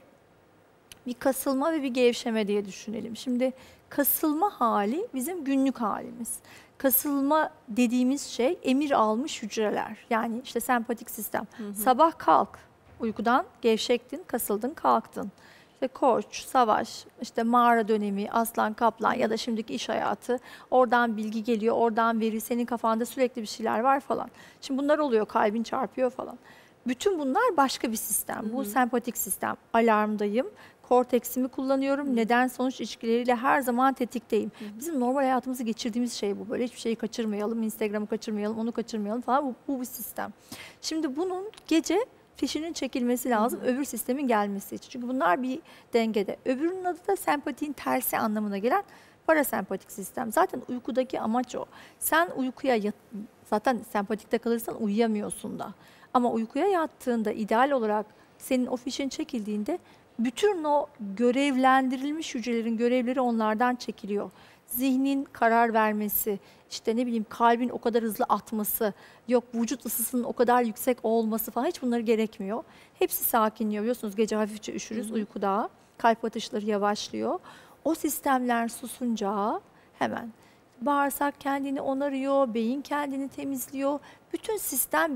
bir kasılma ve bir gevşeme diye düşünelim. Şimdi kasılma hali bizim günlük halimiz. Kasılma dediğimiz şey emir almış hücreler. Yani işte sempatik sistem. Sabah kalk, uykudan gevşektin, kasıldın, kalktın. İşte koç, savaş, işte mağara dönemi, aslan, kaplan ya da şimdiki iş hayatı. Oradan bilgi geliyor, oradan veri, senin kafanda sürekli bir şeyler var falan. Şimdi bunlar oluyor, kalbin çarpıyor falan. Bütün bunlar başka bir sistem. Bu sempatik sistem. Alarmdayım. Korteksimi kullanıyorum. Neden sonuç ilişkileriyle her zaman tetikteyim. Bizim normal hayatımızı geçirdiğimiz şey bu. Böyle hiçbir şeyi kaçırmayalım, Instagram'ı kaçırmayalım, onu kaçırmayalım falan. Bu bir sistem. Şimdi bunun gece fişinin çekilmesi lazım öbür sistemin gelmesi için. Çünkü bunlar bir dengede. Öbürünün adı da sempatiğin tersi anlamına gelen parasempatik sistem. Zaten uykudaki amaç o. Sen uykuya zaten sempatikte kalırsan uyuyamıyorsun da. Ama uykuya yattığında ideal olarak senin o fişin çekildiğinde bütün o görevlendirilmiş hücrelerin görevleri onlardan çekiliyor. Zihnin karar vermesi, işte ne bileyim kalbin o kadar hızlı atması, yok vücut ısısının o kadar yüksek olması falan hiç bunları gerekmiyor. Hepsi sakinliyor biliyorsunuz gece hafifçe üşürüz uykuda, kalp atışları yavaşlıyor. O sistemler susunca hemen bağırsak kendini onarıyor, beyin kendini temizliyor. Bütün sistem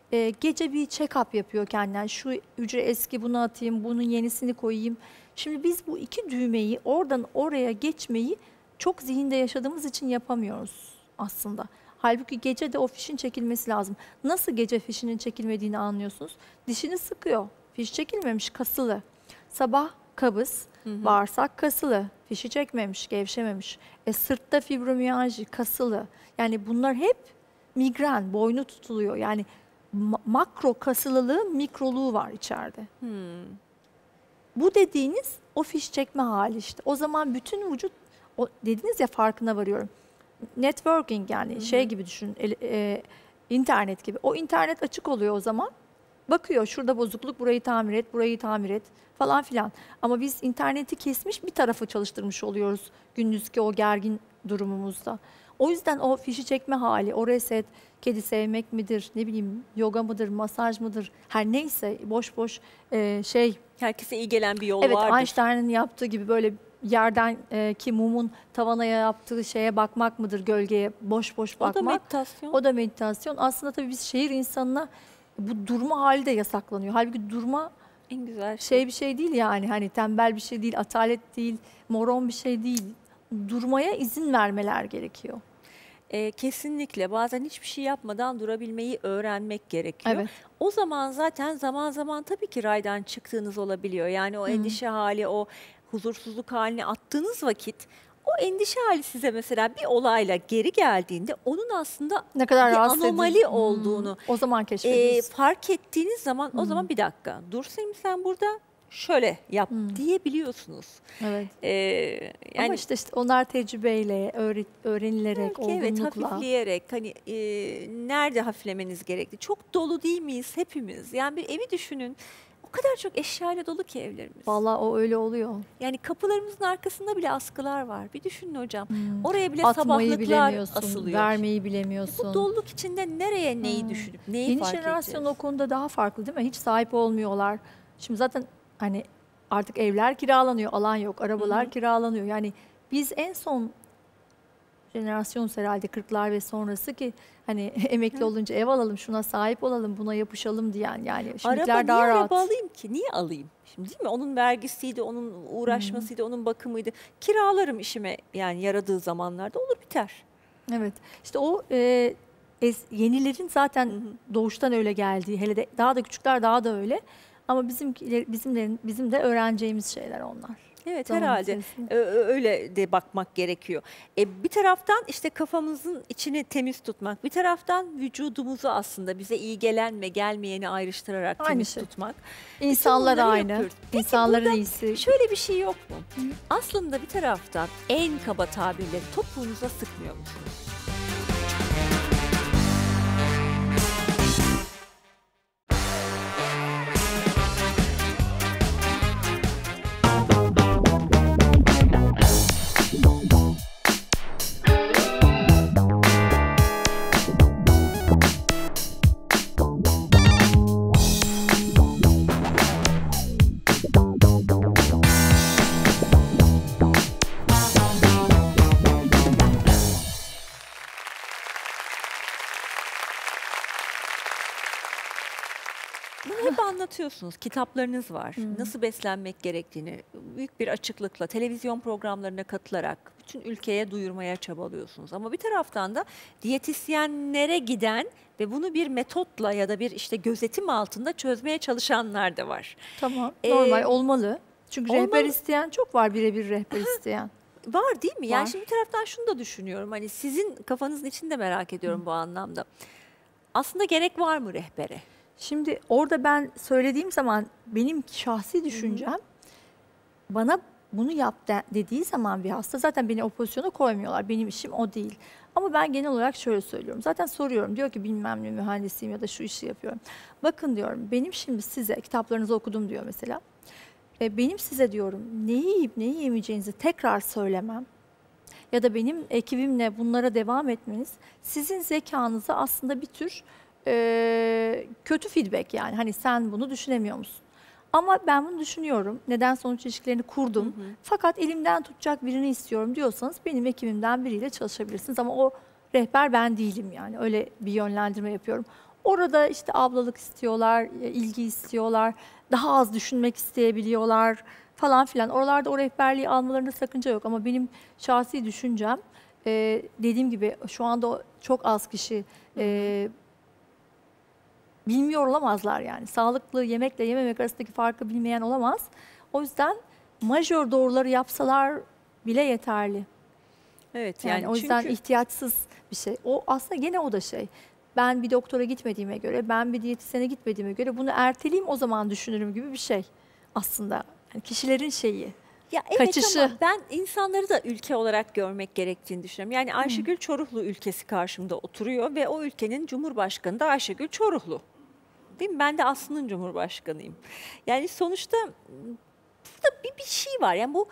gece bir check-up yapıyor kendinden. Şu hücre eski bunu atayım, bunun yenisini koyayım. Şimdi biz bu iki düğmeyi oradan oraya geçmeyi çok zihinde yaşadığımız için yapamıyoruz aslında. Halbuki gece de o fişin çekilmesi lazım. Nasıl gece fişinin çekilmediğini anlıyorsunuz? Dişini sıkıyor. Fiş çekilmemiş, kasılı. Sabah kabız, bağırsak kasılı. Fişi çekmemiş, gevşememiş. Sırtta fibromiyalji, kasılı. Yani bunlar hep migren, boynu tutuluyor. Yani makro kasılılığı, mikroluğu var içeride. Bu dediğiniz o fiş çekme hali işte. O zaman bütün vücut, o dediniz ya farkına varıyorum. Networking yani şey gibi düşünün, internet gibi. O internet açık oluyor o zaman. bakıyor şurada bozukluk, burayı tamir et, burayı tamir et falan filan. Ama biz interneti kesmiş bir tarafı çalıştırmış oluyoruz gündüzki o gergin durumumuzda. O yüzden o fişi çekme hali, o reset, kedi sevmek midir, ne bileyim yoga mıdır, masaj mıdır, her neyse boş boş şey. Herkese iyi gelen bir yol Evet, vardır. Einstein'ın yaptığı gibi böyle yerden ki mumun tavana yaptığı şeye bakmak mıdır, gölgeye boş boş O da bakmak. meditasyon. O da meditasyon. Aslında tabii biz şehir insanına bu durma hali de yasaklanıyor. Halbuki durma En güzel şey. bir şey değil yani. Hani tembel bir şey değil, atalet değil, moron bir şey değil. Durmaya izin vermeler gerekiyor. Kesinlikle bazen hiçbir şey yapmadan durabilmeyi öğrenmek gerekiyor. Evet. O zaman zaten zaman zaman tabii ki raydan çıktığınız olabiliyor. Yani o endişe hali, o huzursuzluk halini attığınız vakit o endişe hali size mesela bir olayla geri geldiğinde onun aslında Ne kadar bir rahatsız anomali edici. olduğunu O zaman keşfediyorsun. fark ettiğiniz zaman o zaman bir dakika dur sen burada şöyle yap diyebiliyorsunuz. Evet. Yani Ama işte onlar tecrübeyle, öğrenilerek, belki evet olgunlukla. hafifleyerek hani nerede hafiflemeniz gerekli? Çok dolu değil miyiz hepimiz? Yani bir evi düşünün. O kadar çok eşyayla dolu ki evlerimiz. Vallahi o öyle oluyor. Yani kapılarımızın arkasında bile askılar var. Bir düşünün hocam. Oraya bile Atmayı sabahlıklar bilemiyorsun, asılıyor. vermeyi bilemiyorsun. Bu doluluk içinde nereye neyi düşünüp neyi Yeni fark jenerasyon edeceğiz? o konuda daha farklı değil mi? Hiç sahip olmuyorlar. Şimdi zaten hani artık evler kiralanıyor, alan yok, arabalar kiralanıyor. Yani biz en son jenerasyonuz herhalde 40'lar ve sonrası ki hani emekli olunca ev alalım, şuna sahip olalım, buna yapışalım diyen yani. Şimdikiler Araba daha niye rahat. araba alayım ki? Niye alayım? Şimdi değil mi? Onun vergisiydi, onun uğraşmasıydı, onun bakımıydı. Kiralarım işime yani yaradığı zamanlarda olur biter. Evet. İşte o yenilerin zaten doğuştan öyle geldiği, hele de daha da küçükler daha da öyle. Ama bizim de öğreneceğimiz şeyler onlar. Evet Zaman herhalde içerisinde. öyle de bakmak gerekiyor. Bir taraftan işte kafamızın içini temiz tutmak, bir taraftan vücudumuzu aslında bize iyi gelen ve gelmeyeni ayrıştırarak Aynı temiz şey. tutmak. İnsanlar bunları aynı. yapıyoruz. Peki İnsanların burada iyisi. şöyle bir şey yok mu? Aslında bir taraftan en kaba tabirleri topuğunuza sıkmıyor musunuz? Bunu hep anlatıyorsunuz. Kitaplarınız var. Nasıl beslenmek gerektiğini büyük bir açıklıkla televizyon programlarına katılarak bütün ülkeye duyurmaya çabalıyorsunuz. Ama bir taraftan da diyetisyenlere giden ve bunu bir metotla ya da bir işte gözetim altında çözmeye çalışanlar da var. Tamam. Ee, Normal olmalı. Çünkü rehber olmalı. isteyen çok var, birebir rehber isteyen. Var değil mi? Yani Var. şimdi bir taraftan şunu da düşünüyorum. Hani sizin kafanızın içinde merak ediyorum bu anlamda. Aslında gerek var mı rehbere? Şimdi orada ben söylediğim zaman benim şahsi düşüncem, bana bunu yap dediği zaman bir hasta zaten beni o pozisyona koymuyorlar. Benim işim o değil. Ama ben genel olarak şöyle söylüyorum. Zaten soruyorum. Diyor ki bilmem ne mühendisiyim ya da şu işi yapıyorum. Bakın diyorum, benim şimdi size kitaplarınızı okudum diyor mesela. Benim size diyorum neyi yiyip neyi yemeyeceğinizi tekrar söylemem ya da benim ekibimle bunlara devam etmeniz sizin zekanızı aslında bir tür kötü feedback, yani hani sen bunu düşünemiyor musun? Ama ben bunu düşünüyorum. Neden sonuç ilişkilerini kurdum. Fakat elimden tutacak birini istiyorum diyorsanız benim ekibimden biriyle çalışabilirsiniz. Ama o rehber ben değilim yani. Öyle bir yönlendirme yapıyorum. Orada işte ablalık istiyorlar, ilgi istiyorlar, daha az düşünmek isteyebiliyorlar falan filan. Oralarda o rehberliği almalarında sakınca yok. Ama benim şahsi düşüncem, dediğim gibi şu anda çok az kişi bilmiyor olamazlar yani. Sağlıklı yemekle yememek arasındaki farkı bilmeyen olamaz. O yüzden majör doğruları yapsalar bile yeterli. Evet Yani o yüzden çünkü ihtiyaçsız bir şey. O aslında gene o da şey. Ben bir doktora gitmediğime göre, ben bir diyetisyene gitmediğime göre bunu erteleyeyim, o zaman düşünürüm gibi bir şey aslında. Yani kişilerin şeyi. ya evet kaçışı. ama ben insanları da ülke olarak görmek gerektiğini düşünüyorum. Yani Ayşegül Çoruhlu ülkesi karşımda oturuyor ve o ülkenin Cumhurbaşkanı da Ayşegül Çoruhlu. değil mi? Ben de Aslı'nın Cumhurbaşkanıyım. Yani sonuçta burada bir şey var. Yani bu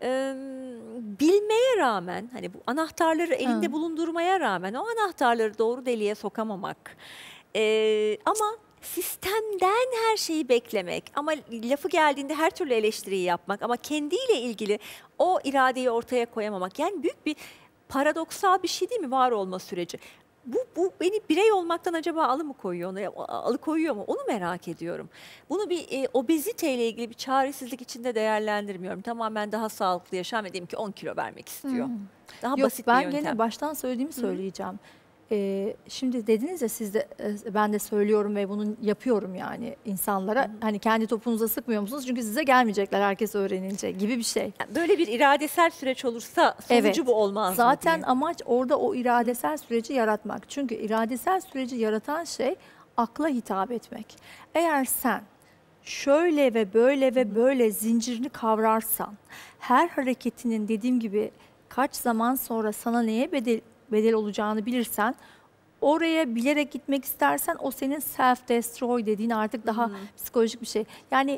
bilmeye rağmen, hani bu anahtarları elinde Hı. bulundurmaya rağmen o anahtarları doğru deliğe sokamamak. Ama sistemden her şeyi beklemek, ama lafı geldiğinde her türlü eleştiriyi yapmak, ama kendiyle ilgili o iradeyi ortaya koyamamak. Yani büyük bir paradoksal bir şey değil mi var olma süreci? Bu beni birey olmaktan acaba alıkoyuyor mu? Onu merak ediyorum. Bunu bir obeziteyle ilgili bir çaresizlik içinde değerlendirmiyorum. Tamamen daha sağlıklı yaşam ve diyelim ki 10 kilo vermek istiyor. Daha Yok, basit bir ben yöntem. gene baştan söylediğimi söyleyeceğim. Şimdi dediniz ya, siz de ben de söylüyorum ve bunu yapıyorum yani insanlara. Hani kendi topunuza sıkmıyor musunuz? Çünkü size gelmeyecekler herkes öğrenince gibi bir şey. Yani böyle bir iradesel süreç olursa sonucu Evet. bu olmaz mı Zaten diye. amaç orada o iradesel süreci yaratmak. Çünkü iradesel süreci yaratan şey akla hitap etmek. Eğer sen şöyle ve böyle ve böyle zincirini kavrarsan, her hareketinin dediğim gibi kaç zaman sonra sana neye bedel olacağını bilirsen, oraya bilerek gitmek istersen o senin self-destroy dediğin artık daha psikolojik bir şey. Yani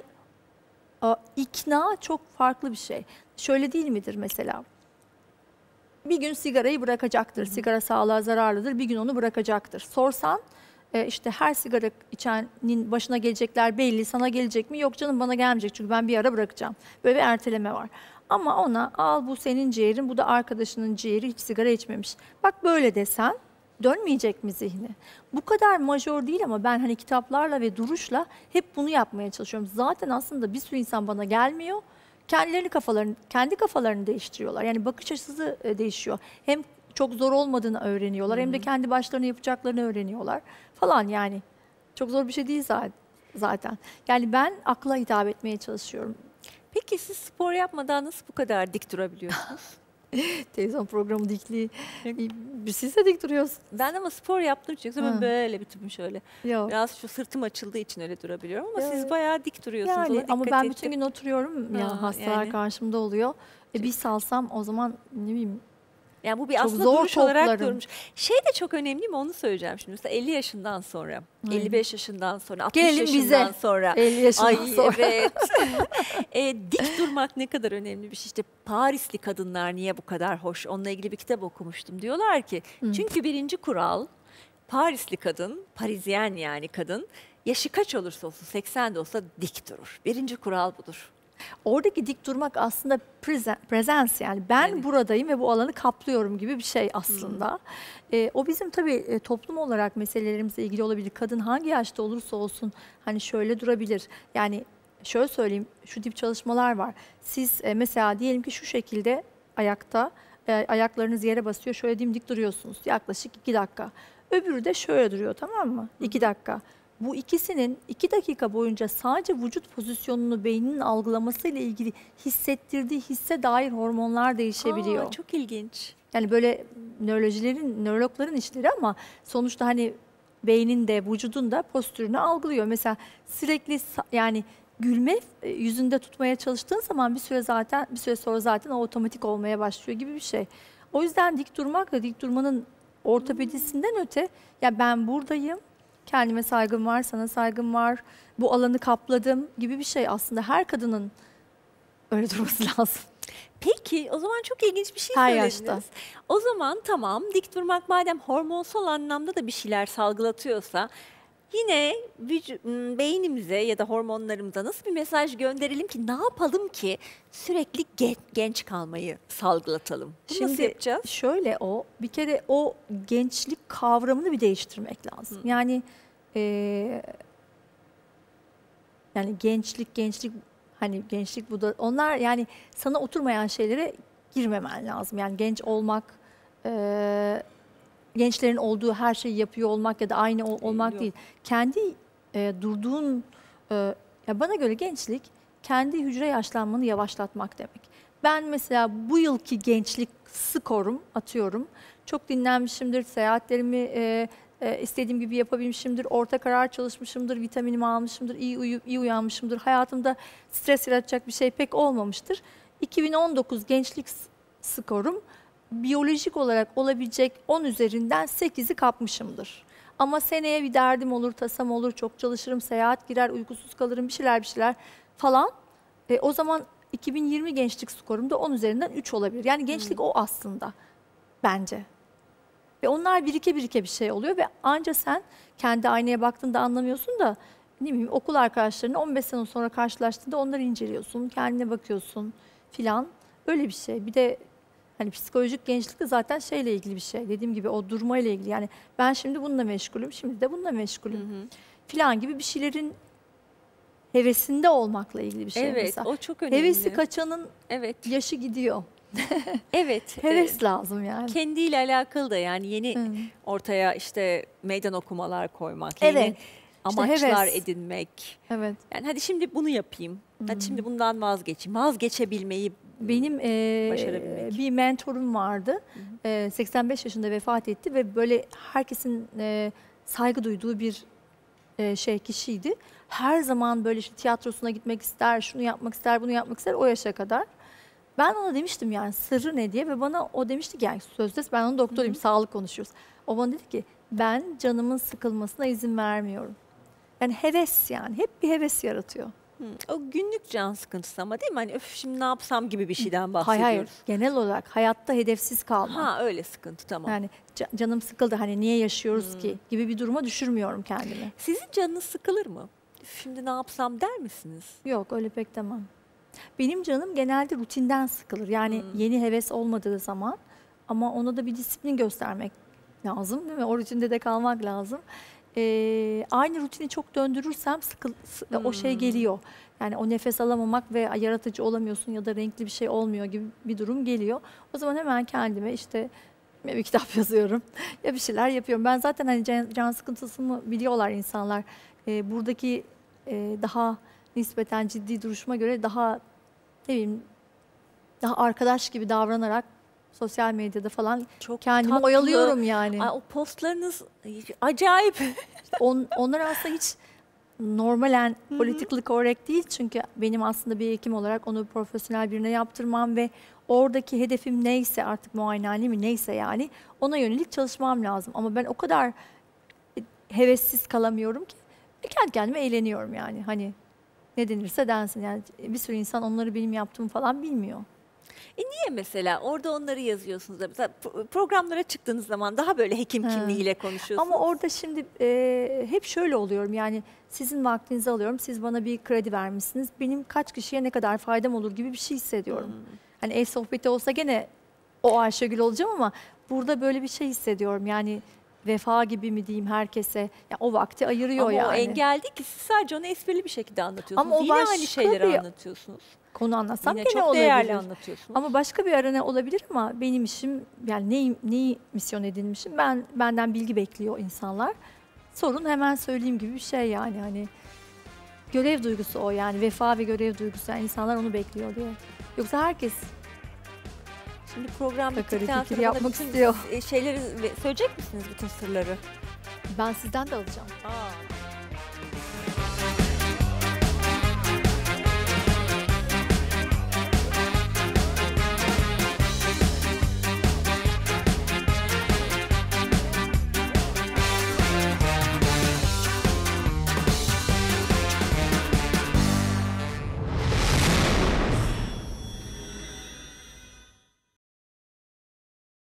ikna çok farklı bir şey. Şöyle değil midir mesela? Bir gün sigarayı bırakacaktır. Sigara sağlığa zararlıdır. Bir gün onu bırakacaktır. Sorsan işte her sigara içenin başına gelecekler belli. Sana gelecek mi? Yok canım, bana gelmeyecek çünkü ben bir ara bırakacağım. Böyle bir erteleme var. Ama ona al, bu senin ciğerin, bu da arkadaşının ciğeri, hiç sigara içmemiş. Bak böyle desen dönmeyecek mi zihni? Bu kadar majör değil ama ben hani kitaplarla ve duruşla hep bunu yapmaya çalışıyorum. Zaten aslında bir sürü insan bana gelmiyor. Kendi kafalarını değiştiriyorlar. Yani bakış açısı değişiyor. Hem çok zor olmadığını öğreniyorlar hem de kendi başlarına yapacaklarını öğreniyorlar falan yani. Çok zor bir şey değil zaten. Yani ben akla hitap etmeye çalışıyorum. Peki siz spor yapmadan nasıl bu kadar dik durabiliyorsunuz? Televizyon programı dikliği. Siz de dik duruyorsunuz. Ben ama spor yaptığım için yoksa ben böyle bir tipim şöyle. Yok. Biraz şu sırtım açıldığı için öyle durabiliyorum ama siz Evet. bayağı dik duruyorsunuz. Yani Ona ama dikkat ben bütün ettim. gün oturuyorum ya, Ha, hastalar yani. karşımda oluyor. Bir salsam o zaman ne bileyim. Yani bu bir Çok aslında zor duruş olarak toplarım. durmuş. Şey de çok önemli mi onu söyleyeceğim şimdi. Mesela 50 yaşından sonra, 55 yaşından sonra, 60 Gelelim yaşından bize. sonra. 50 yaşından Ay sonra. evet. Dik durmak ne kadar önemli bir şey. İşte Parisli kadınlar niye bu kadar hoş? Onunla ilgili bir kitap okumuştum. Diyorlar ki çünkü birinci kural, Parisli kadın, Parisyen yani kadın, yaşı kaç olursa olsun, 80 de olsa dik durur. Birinci kural budur. Oradaki dik durmak aslında presence, yani ben Yani. buradayım ve bu alanı kaplıyorum gibi bir şey aslında. O bizim tabii toplum olarak meselelerimizle ilgili olabilir. Kadın hangi yaşta olursa olsun hani şöyle durabilir. Yani şöyle söyleyeyim, şu tip çalışmalar var. Siz mesela diyelim ki şu şekilde ayakta, ayaklarınız yere basıyor. Şöyle dimdik duruyorsunuz yaklaşık 2 dakika. Öbürü de şöyle duruyor, tamam mı? 2 dakika. Bu ikisinin 2 dakika boyunca sadece vücut pozisyonunu beyninin algılamasıyla ilgili hissettirdiği hisse dair hormonlar değişebiliyor. Aa, çok ilginç. Yani böyle nörologların işleri ama sonuçta hani beynin de vücudun da postürünü algılıyor. Mesela sürekli yani gülme yüzünde tutmaya çalıştığın zaman bir süre sonra zaten o otomatik olmaya başlıyor gibi bir şey. O yüzden dik durmak da dik durmanın ortopedisinden öte, ya ben buradayım. Kendime saygım var, sana saygım var, bu alanı kapladım gibi bir şey aslında. Her kadının öyle durması lazım. Peki o zaman çok ilginç bir şey Her söylediniz. yaşta. O zaman tamam, dik durmak madem hormonsal anlamda da bir şeyler salgılatıyorsa, yine beynimize ya da hormonlarımıza nasıl bir mesaj gönderelim ki, ne yapalım ki sürekli genç kalmayı salgılatalım? Bunu nasıl yapacağız? Şöyle, bir kere o gençlik kavramını bir değiştirmek lazım. Yani gençlik hani gençlik bu da, onlar yani sana oturmayan şeylere girmemen lazım. Yani genç olmak, gençlerin olduğu her şeyi yapıyor olmak ya da aynı olmak Yok. değil. Kendi durduğun, ya bana göre gençlik kendi hücre yaşlanmanı yavaşlatmak demek. Ben mesela bu yılki gençlik skorum, atıyorum, çok dinlenmişimdir, seyahatlerimi istediğim gibi yapabilmişimdir, orta karar çalışmışımdır, vitaminimi almışımdır, iyi uyuyup iyi uyanmışımdır, hayatımda stres yaratacak bir şey pek olmamıştır. 2019 gençlik skorum biyolojik olarak olabilecek 10 üzerinden 8'i kapmışımdır. Ama seneye bir derdim olur, tasam olur, çok çalışırım, seyahat girer, uykusuz kalırım, bir şeyler falan. O zaman 2020 gençlik skorum da 10 üzerinden 3 olabilir. Yani gençlik o aslında bence. Ve onlar birike birike bir şey oluyor ve anca sen kendi aynaya baktığında anlamıyorsun da ne bileyim okul arkadaşlarını 15 sene sonra karşılaştığında onları inceliyorsun, kendine bakıyorsun filan. Öyle bir şey. Bir de hani psikolojik gençlik de zaten şeyle ilgili bir şey. Dediğim gibi o durmayla ilgili. Yani ben şimdi bununla meşgulüm, şimdi de bununla meşgulüm filan gibi bir şeylerin hevesinde olmakla ilgili bir şey Evet, mesela. o çok önemli. Hevesi kaçanın Evet. yaşı gidiyor. Evet. Heves lazım yani. Kendiyle alakalı da yani yeni Hı. ortaya işte meydan okumalar koymak, Evet. yeni amaçlar heves. edinmek. Evet. Yani hadi şimdi bunu yapayım. Hadi şimdi bundan vazgeçeyim. Vazgeçebilmeyi Benim başarabilmek. bir mentorum vardı. 85 yaşında vefat etti ve böyle herkesin saygı duyduğu bir kişiydi. Her zaman böyle işte tiyatrosuna gitmek ister, şunu yapmak ister, bunu yapmak ister o yaşa kadar. Ben ona demiştim yani sırrı ne diye ve bana o demişti ki yani sözde ben onun doktoruyum, sağlık konuşuyoruz. O bana dedi ki ben canımın sıkılmasına izin vermiyorum. Yani heves yani hep bir heves yaratıyor. O günlük can sıkıntısı ama değil mi? Hani öf şimdi ne yapsam gibi bir şeyden Hayır, bahsediyoruz. genel olarak hayatta hedefsiz kalmak. Ha öyle sıkıntı tamam. Yani canım sıkıldı hani niye yaşıyoruz ki gibi bir duruma düşürmüyorum kendimi. Sizin canınız sıkılır mı? Üf, şimdi ne yapsam der misiniz? Yok öyle pek demem. Benim canım genelde rutinden sıkılır. Yani yeni heves olmadığı zaman ama ona da bir disiplin göstermek lazım değil mi? O rutinde de kalmak lazım. Aynı rutini çok döndürürsem o şey geliyor. Yani o nefes alamamak ve yaratıcı olamıyorsun ya da renkli bir şey olmuyor gibi bir durum geliyor. O zaman hemen kendime işte bir kitap yazıyorum ya bir şeyler yapıyorum. Ben zaten hani can sıkıntısını biliyorlar insanlar. Buradaki daha nispeten ciddi duruşuma göre daha ne bileyim daha arkadaş gibi davranarak sosyal medyada falan Çok kendimi tatlı. oyalıyorum yani. Ay, o postlarınız acayip. Onlar aslında hiç normalen politically correct değil çünkü benim aslında bir hekim olarak onu profesyonel birine yaptırmam ve oradaki hedefim neyse artık muayenehane mi neyse yani ona yönelik çalışmam lazım. Ama ben o kadar hevessiz kalamıyorum ki kendi kendime eğleniyorum yani hani ne denirse densin yani bir sürü insan onları benim yaptığımı falan bilmiyor. Niye mesela orada onları yazıyorsunuz da mesela programlara çıktığınız zaman daha böyle hekim kimliğiyle konuşuyorsunuz. Ama orada şimdi hep şöyle oluyorum yani sizin vaktinizi alıyorum, siz bana bir kredi vermişsiniz, benim kaç kişiye ne kadar faydam olur gibi bir şey hissediyorum. Hani ev sohbeti olsa gene o Ayşegül olacağım ama burada böyle bir şey hissediyorum yani vefa gibi mi diyeyim herkese ya o vakti ayırıyor ama yani. o engel değil ki siz sadece onu esprili bir şekilde anlatıyorsunuz. Ama o Yine aynı başka şeyleri bir anlatıyorsunuz. konu anlatsam Yine gene çok olabilir. değerli anlatıyorsunuz. Ama başka bir arena olabilir ama benim işim yani neyi misyon edinmişim benden bilgi bekliyor insanlar. Sorun hemen söyleyeyim gibi bir şey yani hani görev duygusu o yani vefa ve görev duygusu yani insanlar onu bekliyor diye. Yoksa herkes Şimdi program Takari bittikten fikir sonra bana yapmak bütün istiyor. şeyleri söyleyecek misiniz bütün sırları? ben sizden de alacağım. Aa.